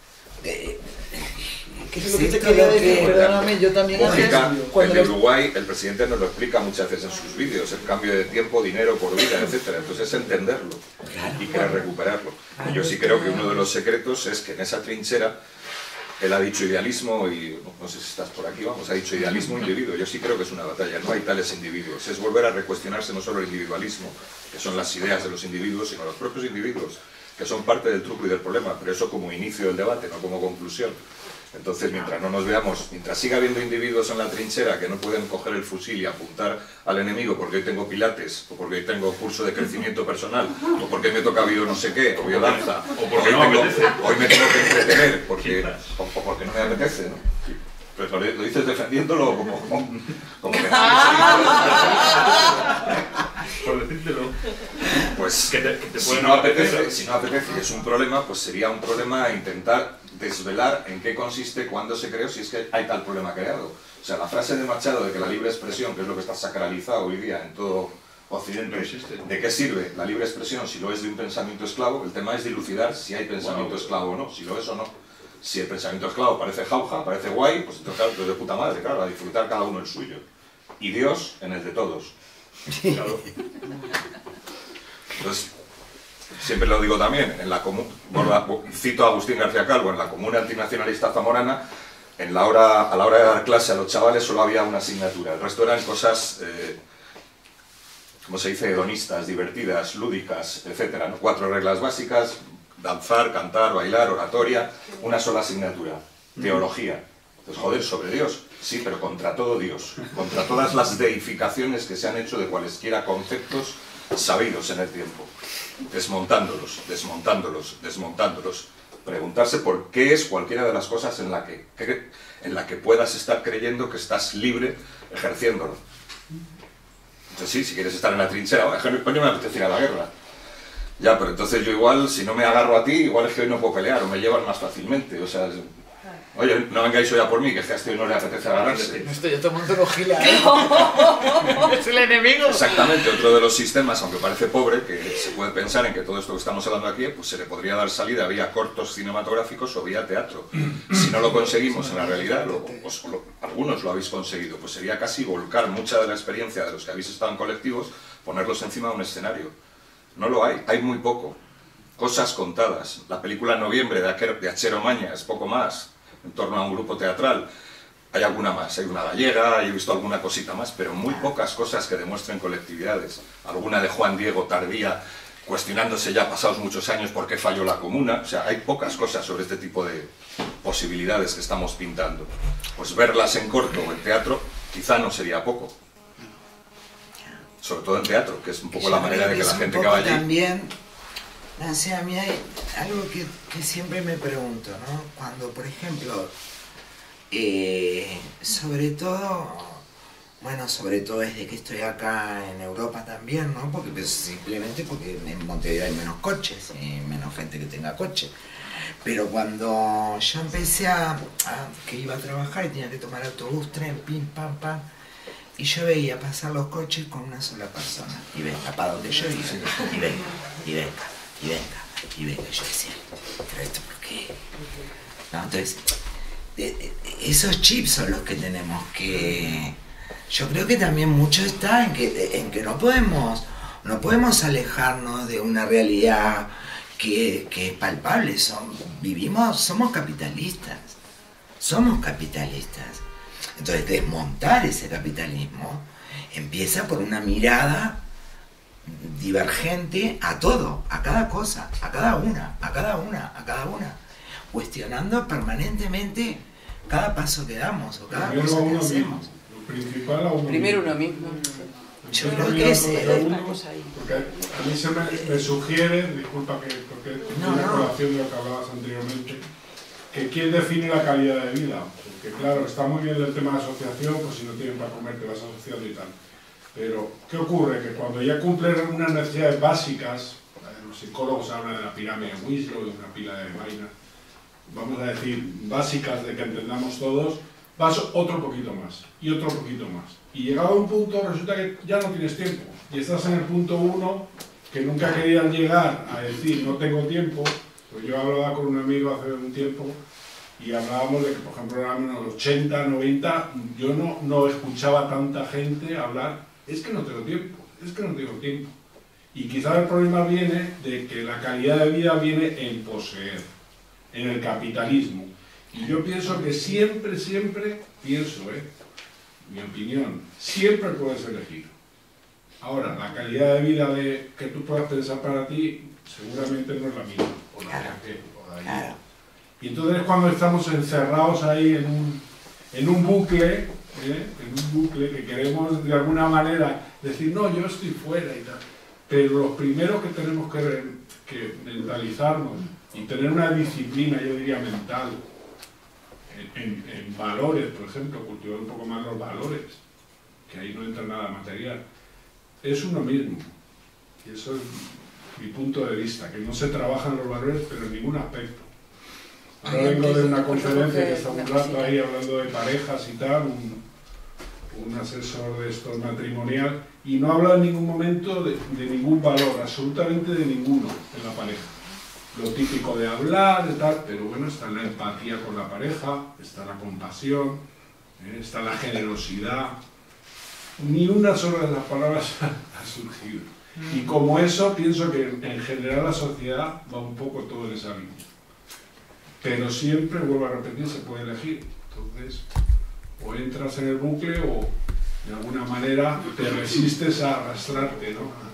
¿Qué es lo que te quería decir? Perdóname, yo también lógica, antes, cuando en los... Uruguay el presidente nos lo explica muchas veces en sus vídeos, el cambio de tiempo, dinero por vida, etcétera. Entonces es entenderlo y querer recuperarlo. Y yo sí creo que uno de los secretos es que en esa trinchera él ha dicho idealismo y no sé si estás por aquí, vamos, ha dicho idealismo individuo. Yo sí creo que es una batalla, no hay tales individuos. Es volver a recuestionarse no solo el individualismo, que son las ideas de los individuos, sino los propios individuos, que son parte del truco y del problema, pero eso como inicio del debate, no como conclusión. Entonces, mientras no nos veamos, mientras siga habiendo individuos en la trinchera que no pueden coger el fusil y apuntar al enemigo porque hoy tengo pilates, o porque hoy tengo curso de crecimiento personal, o porque hoy me toca bio no sé qué, o biodanza, o porque hoy me tengo que entretener, o porque no me apetece, ¿no? Pues lo dices defendiéndolo como que... Por decírtelo. Pues Que te si pueden no apetecer. apetece, si no apetece y es un problema, pues sería un problema intentar desvelar en qué consiste, cuándo se creó, si es que hay tal problema creado. O sea, la frase de Machado de que la libre expresión, que es lo que está sacralizado hoy día en todo Occidente, No existe. ¿de qué sirve la libre expresión si lo es de un pensamiento esclavo? El tema es dilucidar si hay pensamiento esclavo o no, si lo es o no. Si el pensamiento esclavo parece jauja, parece guay, pues entonces claro, pues de puta madre, claro, a disfrutar cada uno el suyo. Y Dios en el de todos. Claro. Entonces, siempre lo digo también, en la cito a Agustín García Calvo, en la Comuna Antinacionalista Zamorana, a la hora de dar clase a los chavales solo había una asignatura, el resto eran cosas, como se dice, hedonistas, divertidas, lúdicas, etc. ¿no? 4 reglas básicas, danzar, cantar, bailar, oratoria, una sola asignatura, teología. Entonces, joder, sobre Dios, sí, pero contra todo Dios, contra todas las deificaciones que se han hecho de cualesquiera conceptos sabidos en el tiempo, desmontándolos, preguntarse por qué es cualquiera de las cosas en la que puedas estar creyendo que estás libre ejerciéndolo. Entonces sí, si quieres estar en la trinchera, coño, me apetece ir a la guerra. Ya, pero entonces yo igual, si no me agarro a ti, igual es que hoy no puedo pelear, o me llevan más fácilmente, o sea... Oye, no vengáis hoy a por mí, que es que a este hoy no le apetece agarrarse. No estoy yo tomando un gila. Es el enemigo. Exactamente, otro de los sistemas, aunque parece pobre, que se puede pensar en que todo esto que estamos hablando aquí, pues se le podría dar salida vía cortos cinematográficos o vía teatro. Si no lo conseguimos en la realidad, algunos lo habéis conseguido, pues sería casi volcar mucha de la experiencia de los que habéis estado en colectivos, ponerlos encima de un escenario. No lo hay muy poco. Cosas contadas. La película Noviembre de Achero Mañas, poco más, en torno a un grupo teatral. Hay alguna más, hay una gallega, he visto alguna cosita más, pero muy pocas cosas que demuestren colectividades. Alguna de Juan Diego tardía, cuestionándose ya pasados muchos años por qué falló la comuna. O sea, hay pocas cosas sobre este tipo de posibilidades que estamos pintando. Pues verlas en corto o en teatro quizá no sería poco. Sobre todo en teatro, que es un poco la manera de que la gente que va allí... También, o sea, a mí hay algo que siempre me pregunto, ¿no? Cuando, por ejemplo, sobre todo desde que estoy acá en Europa también, ¿no? Porque pues, simplemente porque en Montevideo hay menos coches y menos gente que tenga coche. Pero cuando yo empecé que iba a trabajar y tenía que tomar autobús, tren, pim, pam, pam, y yo veía pasar los coches con una sola persona, y venga, para donde yo iba, y venga, y venga, y venga, y venga, y yo decía, pero esto ¿por qué? No, entonces, esos chips son los que tenemos que... Yo creo que también mucho está en que no podemos alejarnos de una realidad que es palpable. Somos capitalistas. Entonces desmontar ese capitalismo empieza por una mirada divergente a todo, a cada cosa, a cada una, cuestionando permanentemente cada paso que damos o cada cosa que hacemos. Primero uno mismo. Yo creo que es una cosa ahí. Porque a mí se me sugiere, disculpa porque es una relación de lo que hablabas anteriormente, que quién define la calidad de vida. Porque claro, está muy bien el tema de asociación, pues si no tienes para comer te vas asociando y tal. Pero, ¿qué ocurre? Que cuando ya cumplen unas necesidades básicas, los psicólogos hablan de la pirámide de Maslow, de una pila de vainas, vamos a decir, básicas de que entendamos todos, vas otro poquito más, y otro poquito más. Y llegado a un punto resulta que ya no tienes tiempo. Y estás en el punto 1, que nunca querían llegar a decir no tengo tiempo. Pues yo hablaba con un amigo hace un tiempo y hablábamos de que, por ejemplo, en los 80, 90, yo no escuchaba tanta gente hablar, es que no tengo tiempo, es que no tengo tiempo. Y quizás el problema viene de que la calidad de vida viene en poseer, en el capitalismo. Y yo pienso que siempre, mi opinión, siempre puedes elegir. Ahora, la calidad de vida que tú puedas pensar para ti, seguramente no es la misma, o la de allí. Y entonces cuando estamos encerrados ahí en un bucle, que queremos de alguna manera decir, no, yo estoy fuera y tal. Pero lo primero que tenemos que mentalizarnos y tener una disciplina, yo diría, mental, en valores, por ejemplo, cultivar un poco más los valores, que ahí no entra nada material, es uno mismo. Y eso es mi punto de vista, que no se trabajan los valores, pero en ningún aspecto. Ahora vengo de una conferencia que está un rato ahí hablando de parejas y tal, un asesor de estos matrimonial, y no habla en ningún momento de ningún valor, absolutamente de ninguno en la pareja. Lo típico de hablar, de tal, pero bueno, está la empatía con la pareja, está la compasión, está la generosidad. Ni una sola de las palabras ha surgido. Y como eso, pienso que en general la sociedad va un poco todo en esa línea. Pero siempre, vuelvo a repetir, se puede elegir. Entonces, o entras en el bucle o de alguna manera te resistes a arrastrarte, ¿no?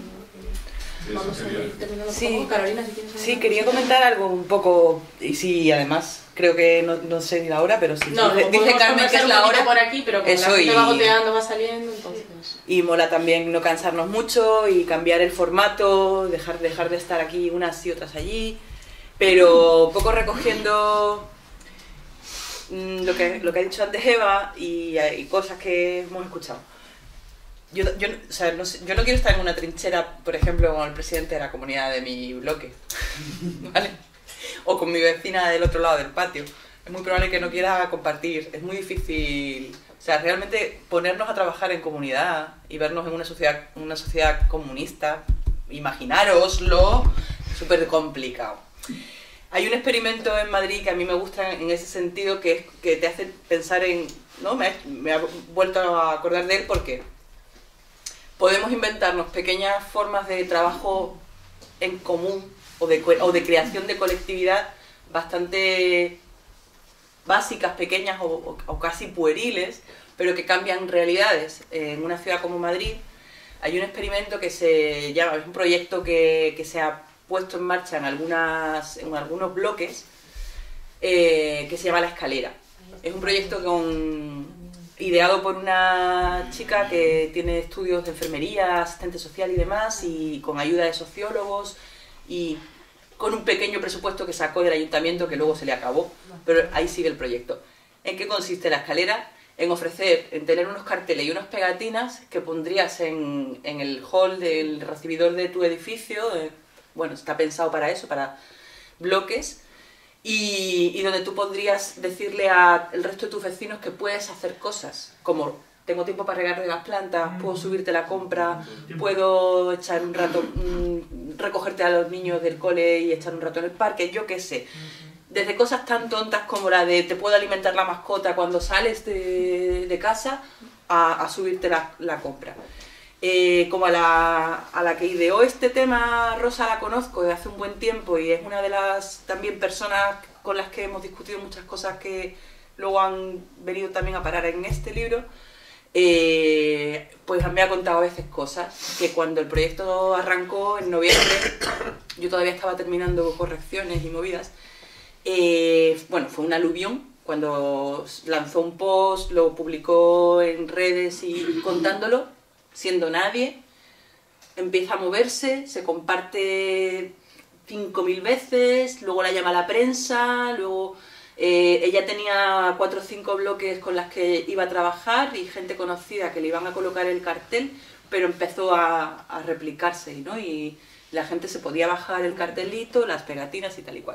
Vamos a ir terminando Sí, un poco. Carolina, si quieres. Sí, quería comentar algo un poco, y sí, además, creo que no sé ni la hora, pero sí. No, dice Carmen que es la hora por aquí, pero como eso, la gente y va goteando, va saliendo, entonces... Y mola también no cansarnos mucho y cambiar el formato, dejar de estar aquí unas y otras allí, pero un poco recogiendo lo que ha dicho antes Eva y cosas que hemos escuchado. Yo no quiero estar en una trinchera, por ejemplo, con el presidente de la comunidad de mi bloque, ¿vale? O con mi vecina del otro lado del patio. Es muy probable que no quiera compartir, es muy difícil. O sea, realmente ponernos a trabajar en comunidad y vernos en una sociedad comunista, imaginároslo, es súper complicado. Hay un experimento en Madrid que a mí me gusta en ese sentido, que te hace pensar en... ¿no? Me ha vuelto a acordar de él porque podemos inventarnos pequeñas formas de trabajo en común o de creación de colectividad bastante básicas, pequeñas o casi pueriles, pero que cambian realidades. En una ciudad como Madrid hay un experimento que se llama, es un proyecto que se ha puesto en marcha en algunos bloques, que se llama La Escalera. Es un proyecto ideado por una chica que tiene estudios de enfermería, asistente social y demás, y con ayuda de sociólogos y con un pequeño presupuesto que sacó del ayuntamiento que luego se le acabó, pero ahí sigue el proyecto. ¿En qué consiste La Escalera? En tener unos carteles y unas pegatinas que pondrías en el hall del recibidor de tu edificio. Bueno, está pensado para eso, para bloques, y donde tú podrías decirle al resto de tus vecinos que puedes hacer cosas, como tengo tiempo para regar las plantas, puedo subirte la compra, puedo echar un rato, recogerte a los niños del cole y echar un rato en el parque, yo qué sé. Desde cosas tan tontas como la de te puedo alimentar la mascota cuando sales de casa, a subirte la compra. Como a la que ideó este tema, Rosa la conozco desde hace un buen tiempo y es una de las también personas con las que hemos discutido muchas cosas que luego han venido también a parar en este libro. Pues me ha contado a veces cosas que cuando el proyecto arrancó en noviembre, yo todavía estaba terminando correcciones y movidas. Bueno, fue un aluvión. Cuando lanzó un post, lo publicó en redes y contándolo, siendo nadie, empieza a moverse, se comparte 5.000 veces, luego la llama a la prensa, luego ella tenía 4 o 5 bloques con las que iba a trabajar y gente conocida que le iban a colocar el cartel, pero empezó a replicarse, ¿no? Y la gente se podía bajar el cartelito, las pegatinas y tal y cual.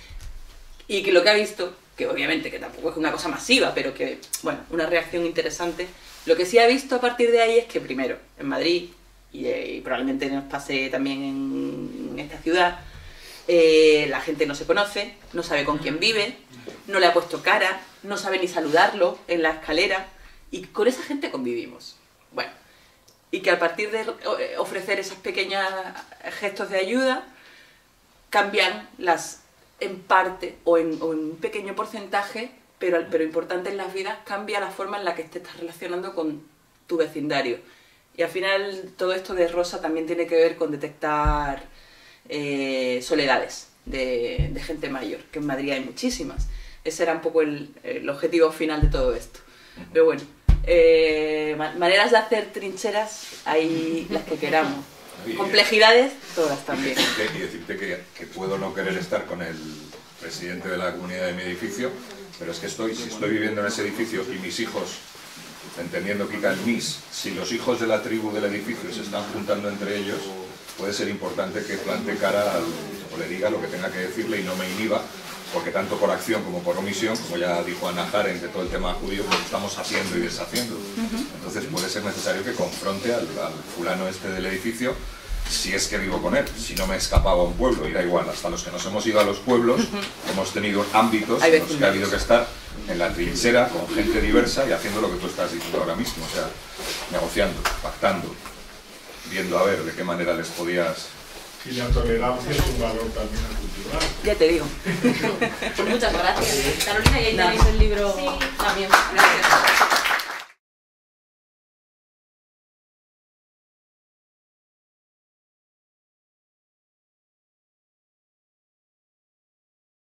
Y que lo que ha visto, que obviamente que tampoco es una cosa masiva, pero que, bueno, una reacción interesante, lo que sí ha visto a partir de ahí es que primero, en Madrid, y probablemente nos pase también en esta ciudad, la gente no se conoce, no sabe con quién vive, no le ha puesto cara, no sabe ni saludarlo en la escalera, y con esa gente convivimos. Bueno, y que a partir de ofrecer esos pequeños gestos de ayuda, cambian en parte o en un pequeño porcentaje, pero importante en las vidas, cambia la forma en la que te estás relacionando con tu vecindario. Y al final todo esto de Rosa también tiene que ver con detectar soledades de gente mayor, que en Madrid hay muchísimas. Ese era un poco el objetivo final de todo esto. Pero bueno, maneras de hacer trincheras hay las que queramos. Complejidades, todas también. Y decirte que puedo no querer estar con el presidente de la comunidad de mi edificio, pero es que si estoy viviendo en ese edificio y mis hijos, entendiendo que el mis, si los hijos de la tribu del edificio se están juntando entre ellos, puede ser importante que plante cara o le diga lo que tenga que decirle y no me inhiba, porque tanto por acción como por omisión, como ya dijo Ana Jaren de todo el tema judío, pues estamos haciendo y deshaciendo. Entonces puede ser necesario que confronte al fulano este del edificio, si es que vivo con él, si no me escapaba a un pueblo, y da igual, hasta los que nos hemos ido a los pueblos, hemos tenido ámbitos en los que ha habido que estar en la trinchera, con gente diversa y haciendo lo que tú estás diciendo ahora mismo, o sea, negociando, pactando, viendo a ver de qué manera les podías... Y la tolerancia es un valor también cultural. Ya te digo. Pues muchas gracias. Carolina, y ahí tenéis el libro también. Gracias.